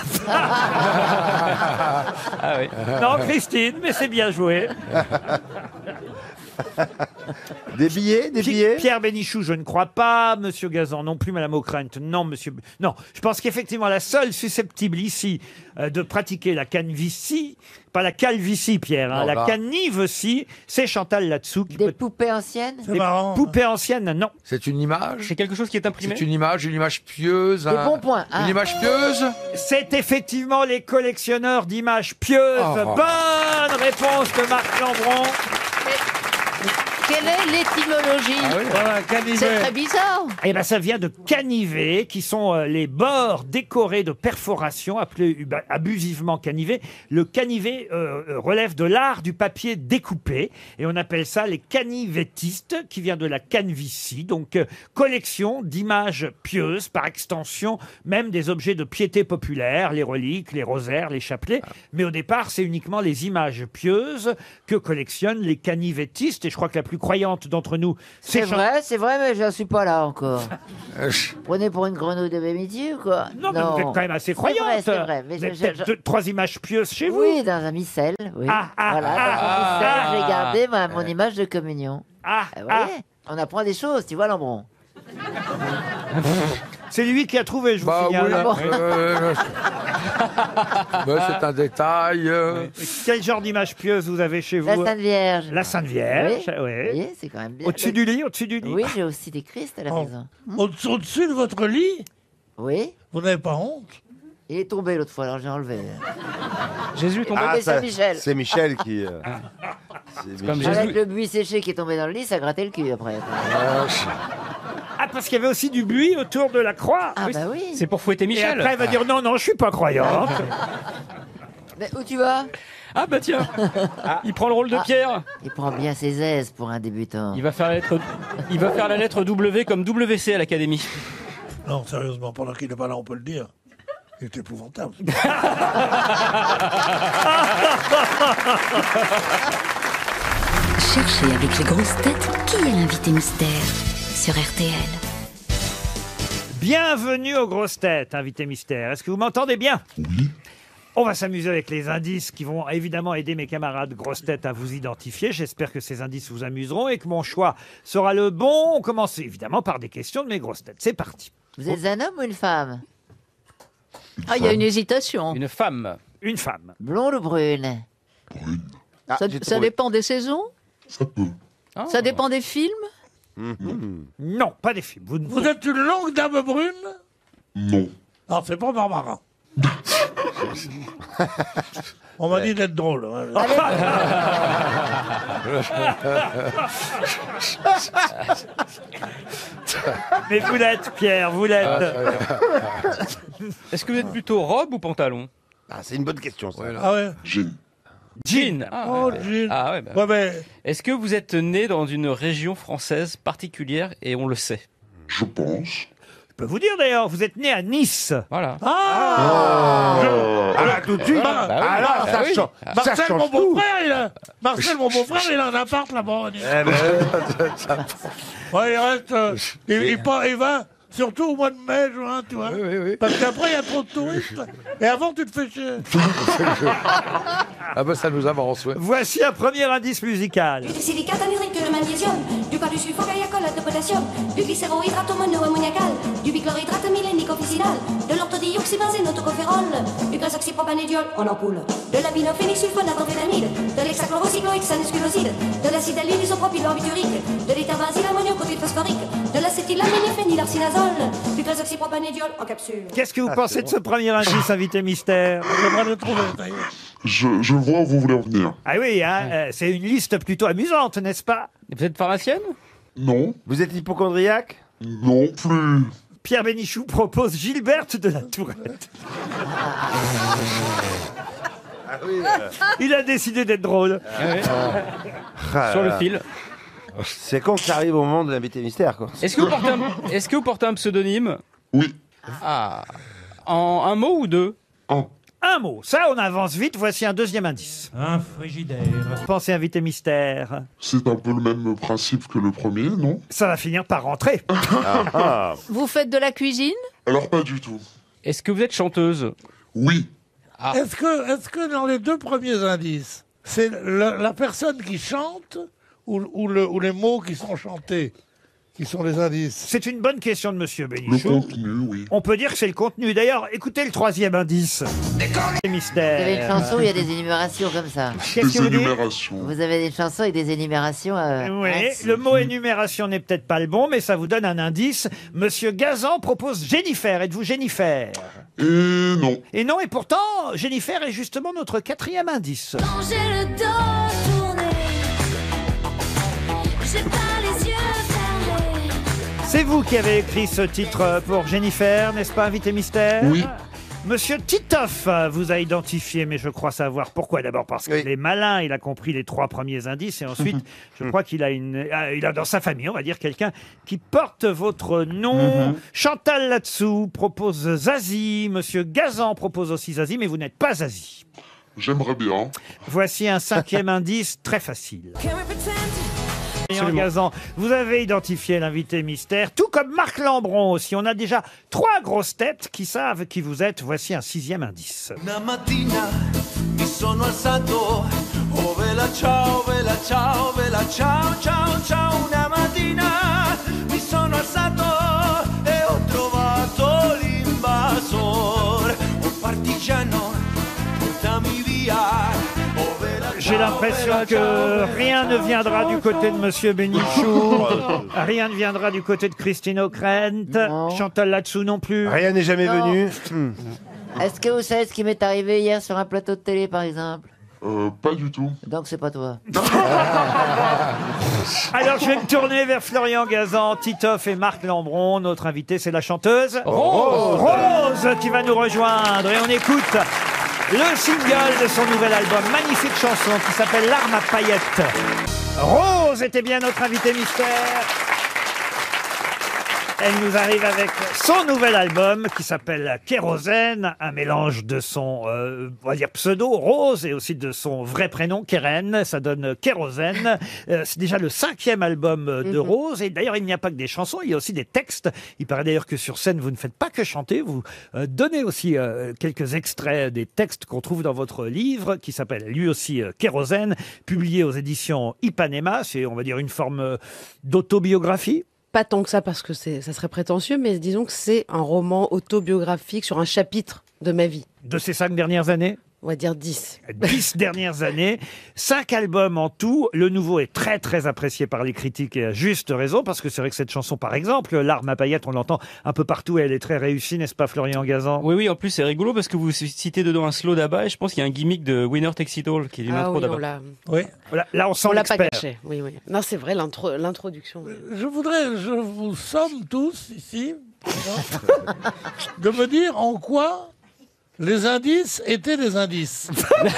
Ah oui. Non, Christine, mais c'est bien joué. Des billets Pierre Bénichou, je ne crois pas. Monsieur Gazan non plus. Madame Ockrent, non. Monsieur... Non, je pense qu'effectivement, la seule susceptible ici de pratiquer la calvitie, pas la calvitie, Pierre, hein, Non, la bah. canivetie, c'est Chantal Latsou. Des poupées anciennes? Des poupées anciennes, non. C'est une image. C'est quelque chose qui est imprimé. C'est une image pieuse. Des bons points. Une image pieuse. C'est effectivement les collectionneurs d'images pieuses. Oh. Bonne réponse de Marc Lambron. Quelle est l'étymologie? Ah oui. Voilà, canivet. C'est très bizarre. Eh ben, ça vient de canivés, qui sont les bords décorés de perforations, appelés abusivement canivés. Le canivet relève de l'art du papier découpé, et on appelle ça les canivettistes, qui vient de la canvicie, donc collection d'images pieuses, par extension, même des objets de piété populaire, les reliques, les rosaires, les chapelets. Mais au départ, c'est uniquement les images pieuses que collectionnent les canivettistes, et je crois que la plus croyante d'entre nous, C'est vrai, mais je ne suis pas là encore. Prenez pour une grenouille de mes midi ou quoi? Non, mais vous êtes quand même assez C'est vrai, croyante. c'est vrai. Mais Vous avez peut-être 3 images pieuses chez vous. Oui, dans un missel. Oui. Voilà, dans un missel, j'ai gardé mon image de communion. Vous voyez, on apprend des choses, tu vois, Lambron. C'est lui qui a trouvé, je vous Bah signale. oui. Ah bon Mais c'est un détail. Quel genre d'image pieuse vous avez chez vous? La Sainte Vierge. La Sainte Vierge, Oui. oui. Vous voyez, c'est quand même bien. Au-dessus du lit, au-dessus du lit. Oui, j'ai aussi des Christ à la maison. Au-dessus de votre lit? Oui. Vous n'avez pas honte? Il est tombé l'autre fois, alors j'ai enlevé. Jésus est tombé. Ah, c'est Michel. C'est Michel qui. c'est comme Michel. Avec le buis séché qui est tombé dans le lit, ça grattait le cul après. Ah, parce qu'il y avait aussi du buis autour de la croix. Ah bah oui. C'est pour fouetter Et Michel. après, elle va dire non, non, je suis pas croyante. Mais où tu vas? Ah bah tiens, il prend le rôle de Pierre. Il prend bien ses aises pour un débutant. Il va faire la lettre W comme WC à l'académie. Non, sérieusement, pendant qu'il n'est pas là, on peut le dire. Il est épouvantable. Cherchez avec les grosses têtes qui est l'invité mystère sur RTL. Bienvenue aux grosses têtes, invité mystère. Est-ce que vous m'entendez bien? Oui. On va s'amuser avec les indices qui vont évidemment aider mes camarades grosses têtes à vous identifier. J'espère que ces indices vous amuseront et que mon choix sera le bon. On commence évidemment par des questions de mes grosses têtes. C'est parti. Vous êtes un homme ou une femme? Ah, il y a une hésitation. Une femme. Une femme. Blonde ou brune? Ah, Ça, j'ai ça trouvé. dépend des saisons? Ça peut. Ça dépend des films? Non, pas des films. Vous êtes une longue dame brune? Non. Non, c'est pas Barbara. On m'a dit d'être drôle. Hein. Mais vous l'êtes, Pierre, vous l'êtes. Est-ce que vous êtes plutôt robe ou pantalon? Ah, c'est une bonne question, ça. Ah ouais. Jean. Jean. Oh, Jean. Ah ouais, bah. Ouais, mais Est-ce que vous êtes né dans une région française particulière et on le sait? Je pense. Je peux vous dire d'ailleurs, vous êtes né à Nice. Voilà. Ah, tout de suite. bah oui. Alors, Bah ça, oui. change, ça Marcel, change mon tout. beau-frère, Marcel, mon beau-frère, il a un appart là-bas. Eh ben, Ouais, il reste. Il va surtout au mois de mai, juin, tu vois. Oui. Parce qu'après, il y a trop de touristes. Et avant, tu te fais chier. Ah bah ça nous avance, ouais. Voici un premier indice musical. Du silicate anhydrique, le magnésium, du pas du sulfogaiacolate de potassium, du glycérohydrate monoammoniacal, du bichlorhydrate mylénique officinal, de l'orthodioxybenzène autocophérol, du grasoxypropanédiol en ampoule, de l'aminophénylsulfonate en phétamide, de l'hexachlorocycloïque sanesculoside, de l'acide allylisopropylbarbiturique, de l'éthabenzyle ammoniocotyle phosphorique, de l'acétylaminiphénylarcinazole, du grasoxypropanédiol en capsule. Qu'est-ce que vous pensez de ce premier indice, invité mystère? J'aimerais le trouver, d'ailleurs. Je vois où vous voulez en venir. Ah oui, hein, c'est une liste plutôt amusante, n'est-ce pas? Vous êtes pharmacienne? Non. vous êtes hypochondriaque? Non plus. Pierre Bénichou propose Gilberte de la Tourette. Ah oui. Il a décidé d'être drôle. Sur le fil. C'est con que ça arrive au moment de l'invité mystère, quoi. Est-ce que vous portez un pseudonyme? Oui. Ah. En un mot ou deux? Un mot, ça on avance vite, voici un deuxième indice. Un frigidaire. Pensez invité mystère. C'est un peu le même principe que le premier, non? Ça va finir par rentrer. Vous faites de la cuisine? Alors pas du tout. Est-ce que vous êtes chanteuse? Oui. Ah. Est-ce que dans les deux premiers indices, c'est la personne qui chante ou les mots qui sont chantés, qui sont les indices? C'est une bonne question de Monsieur Le Bénichou. contenu, oui. On peut dire que c'est le contenu. D'ailleurs, écoutez le troisième indice. Les Vous mystères. avez une chanson où il y a des énumérations comme ça. Qu'est-ce que vous dites ? Énumérations. Vous avez des chansons avec des énumérations. Oui, le mot énumération n'est peut-être pas le bon, mais ça vous donne un indice. Monsieur Gazan propose Jennifer. Êtes-vous Jennifer? Et non. Et non, et pourtant, Jennifer est justement notre quatrième indice. Quand j'ai le dos tourné, j'ai pas les yeux fermés. C'est vous qui avez écrit ce titre pour Jennifer, n'est-ce pas, invité mystère? Oui. Monsieur Titoff vous a identifié, mais je crois savoir pourquoi. D'abord parce qu'il est malin, il a compris les 3 premiers indices, et ensuite, je crois qu'il a il a dans sa famille, on va dire, quelqu'un qui porte votre nom. Chantal là-dessous propose Zazie, Monsieur Gazan propose aussi Zazie, mais vous n'êtes pas Zazie. J'aimerais bien. Voici un 5e indice très facile. Can we pretend? Et en Gazan, vous avez identifié l'invité mystère, tout comme Marc Lambron aussi. On a déjà 3 grosses têtes qui savent qui vous êtes. Voici un 6e indice. Una mattina mi sono alzato, oh vela ciao, ciao, ciao, ciao. Una mattina mi sono alzato e ho trovato l'invasor, un partigiano, portami via. J'ai l'impression que rien ne viendra du côté de Monsieur Bénichou. Rien ne viendra du côté de Christine O'Krent. Chantal là-dessous non plus. Rien n'est jamais Non. venu. Est-ce que vous savez ce qui m'est arrivé hier sur un plateau de télé, par exemple? Pas du tout. Donc c'est pas toi. Alors je vais me tourner vers Florian Gazan, Titoff et Marc Lambron. Notre invité, c'est la chanteuse Rose qui va nous rejoindre. Et on écoute le single de son nouvel album, magnifique chanson qui s'appelle L'arme à paillettes. Rose était bien notre invité mystère. Elle nous arrive avec son nouvel album qui s'appelle Kérosène, un mélange de son, on va dire pseudo, Rose, et aussi de son vrai prénom, Keren. Ça donne Kérosène. C'est déjà le 5e album de Rose. Et d'ailleurs, il n'y a pas que des chansons, il y a aussi des textes. Il paraît d'ailleurs que sur scène, vous ne faites pas que chanter, vous donnez aussi quelques extraits des textes qu'on trouve dans votre livre, qui s'appelle lui aussi Kérosène, publié aux éditions Ipanema. C'est, on va dire, une forme d'autobiographie. Pas tant que ça, parce que ça serait prétentieux, mais disons que c'est un roman autobiographique sur un chapitre de ma vie. De ces 5 dernières années? On va dire 10. 10 dernières années, 5 albums en tout. Le nouveau est très très apprécié par les critiques et à juste raison, parce que c'est vrai que cette chanson, par exemple, L'arme à paillettes, on l'entend un peu partout et elle est très réussie, n'est-ce pas, Florian Gazan? Oui, oui, en plus c'est rigolo parce que vous citez dedans un slow d'Abba et je pense qu'il y a un gimmick de Winner Takes It All qui est une intro oui, d'Abba. Oui. Là, on sent On l'a pas l'expert. caché. Oui, oui. Non, c'est vrai, l'introduction. Je vous somme tous ici de me dire en quoi les indices étaient des indices.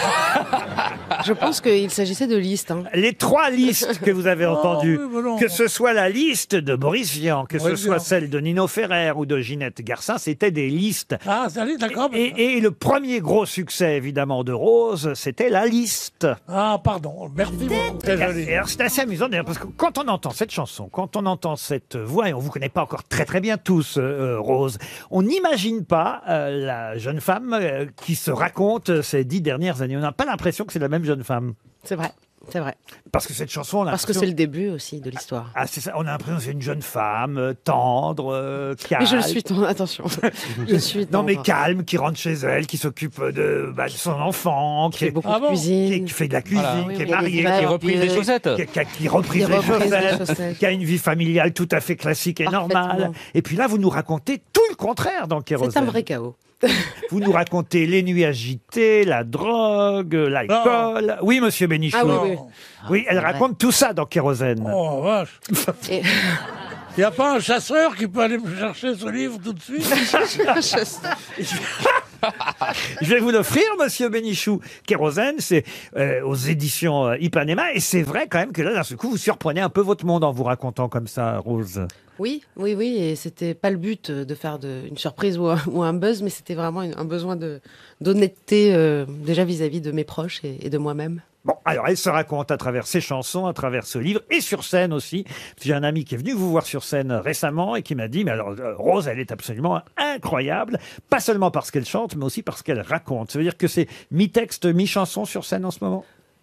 Je pense qu'il s'agissait de listes. Hein. Les 3 listes que vous avez entendues, oui, mais non. que ce soit la liste de Boris Vian, que ce Boris soit Vian. celle de Nino Ferrer ou de Ginette Garcin, c'était des listes. Ah, ça allait, d'accord. Et le premier gros succès, évidemment, de Rose, c'était La Liste. Ah, pardon. Merci beaucoup. Très joli. Et alors, c'est assez amusant d'ailleurs, parce que quand on entend cette chanson, quand on entend cette voix, et on vous connaît pas encore très très bien tous, Rose, on n'imagine pas la jeune femme qui se raconte ces 10 dernières années. On n'a pas l'impression que c'est la même jeune femme. C'est vrai, c'est vrai. Parce que cette chanson, on a Parce que l'impression- c'est le début aussi de l'histoire. Ah, c'est ça. On a l'impression que c'est une jeune femme tendre, calme. Mais je le suis, attention. Je suis Non, mais tendre. calme, qui rentre chez elle, qui s'occupe de son enfant, qui fait beaucoup de cuisine. qui fait de la cuisine, Voilà. Oui, qui est oui, il y a des mariée, images, Qui reprise des chaussettes. qui reprise Qui les reprise les chaussettes, chaussettes. qui a une vie familiale tout à fait classique et normale. Parfaitement. Et puis là, vous nous racontez tout le contraire dans Kérosène. C'est un vrai chaos. Vous nous racontez les nuits agitées, la drogue, l'alcool. Oui, monsieur Bénichou. Ah oui, oui. Oui, elle raconte tout ça dans Kérosène. Oh, vache. Et- Il n'y a pas un chasseur qui peut aller me chercher ce livre tout de suite? Je vais vous l'offrir, monsieur Bénichou. Kérosène, c'est aux éditions Ipanema. Et c'est vrai quand même que là, d'un seul coup, vous surprenez un peu votre monde en vous racontant comme ça, Rose. Oui, oui, oui, et c'était pas le but de faire une surprise ou un buzz, mais c'était vraiment un besoin d'honnêteté déjà vis-à-vis de mes proches et de moi-même. Bon, alors elle se raconte à travers ses chansons, à travers ce livre, et sur scène aussi. J'ai un ami qui est venu vous voir sur scène récemment et qui m'a dit, mais alors Rose, elle est absolument incroyable, pas seulement parce qu'elle chante, mais aussi parce qu'elle raconte. Ça veut dire que c'est mi-texte, mi-chanson sur scène en ce moment?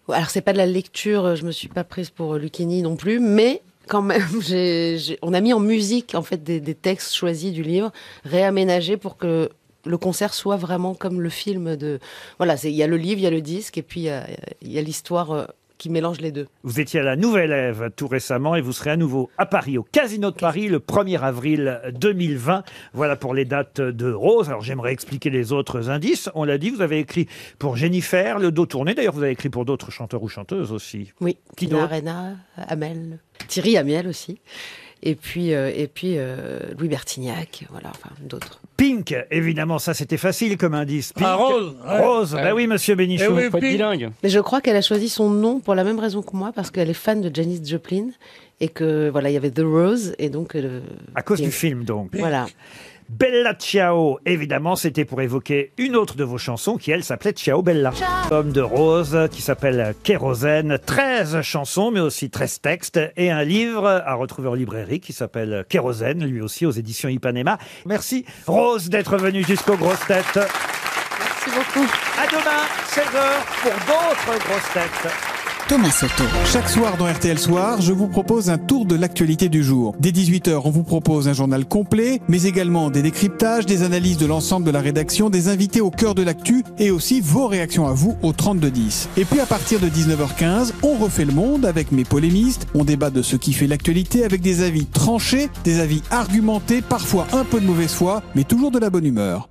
Alors c'est pas de la lecture, je me suis pas prise pour Lucchini non plus, mais quand même, on a mis en musique en fait des textes choisis du livre, réaménagés pour que le concert soit vraiment comme le film de... Voilà, il y a le livre, il y a le disque, et puis il y a l'histoire qui mélange les deux. Vous étiez à la Nouvelle Ève tout récemment et vous serez à nouveau à Paris, au Casino de Paris, le 1er avril 2020. Voilà pour les dates de Rose. Alors j'aimerais expliquer les autres indices. On l'a dit, vous avez écrit pour Jennifer, Le dos tourné. D'ailleurs, vous avez écrit pour d'autres chanteurs ou chanteuses aussi. Oui, Qui Tina d'autre? Arena, Amel, Thierry Amiel aussi. Et puis Louis Bertignac, voilà, enfin d'autres. Pink, évidemment, ça c'était facile comme indice. Pink. Ah, Rose, ouais. Rose, bah oui, monsieur Bénichou. Eh oui, Faut être Pink. bilingue. Mais je crois qu'elle a choisi son nom pour la même raison que moi, parce qu'elle est fan de Janis Joplin, et que voilà, il y avait The Rose, et donc... À cause du film, donc. Voilà. Bella Ciao, évidemment, c'était pour évoquer une autre de vos chansons qui, elle, s'appelait Ciao Bella. Homme de Rose, qui s'appelle Kérosène. 13 chansons, mais aussi 13 textes. Et un livre à retrouver en librairie qui s'appelle Kérosène, lui aussi aux éditions Ipanema. Merci, Rose, d'être venue jusqu'aux grosses têtes. Merci beaucoup. À demain, 16h, pour d'autres grosses têtes. Thomas Soto. Chaque soir dans RTL Soir, je vous propose un tour de l'actualité du jour. Dès 18h, on vous propose un journal complet, mais également des décryptages, des analyses de l'ensemble de la rédaction, des invités au cœur de l'actu et aussi vos réactions à vous au 3210. Et puis à partir de 19h15, on refait le monde avec mes polémistes. On débat de ce qui fait l'actualité avec des avis tranchés, des avis argumentés, parfois un peu de mauvaise foi, mais toujours de la bonne humeur.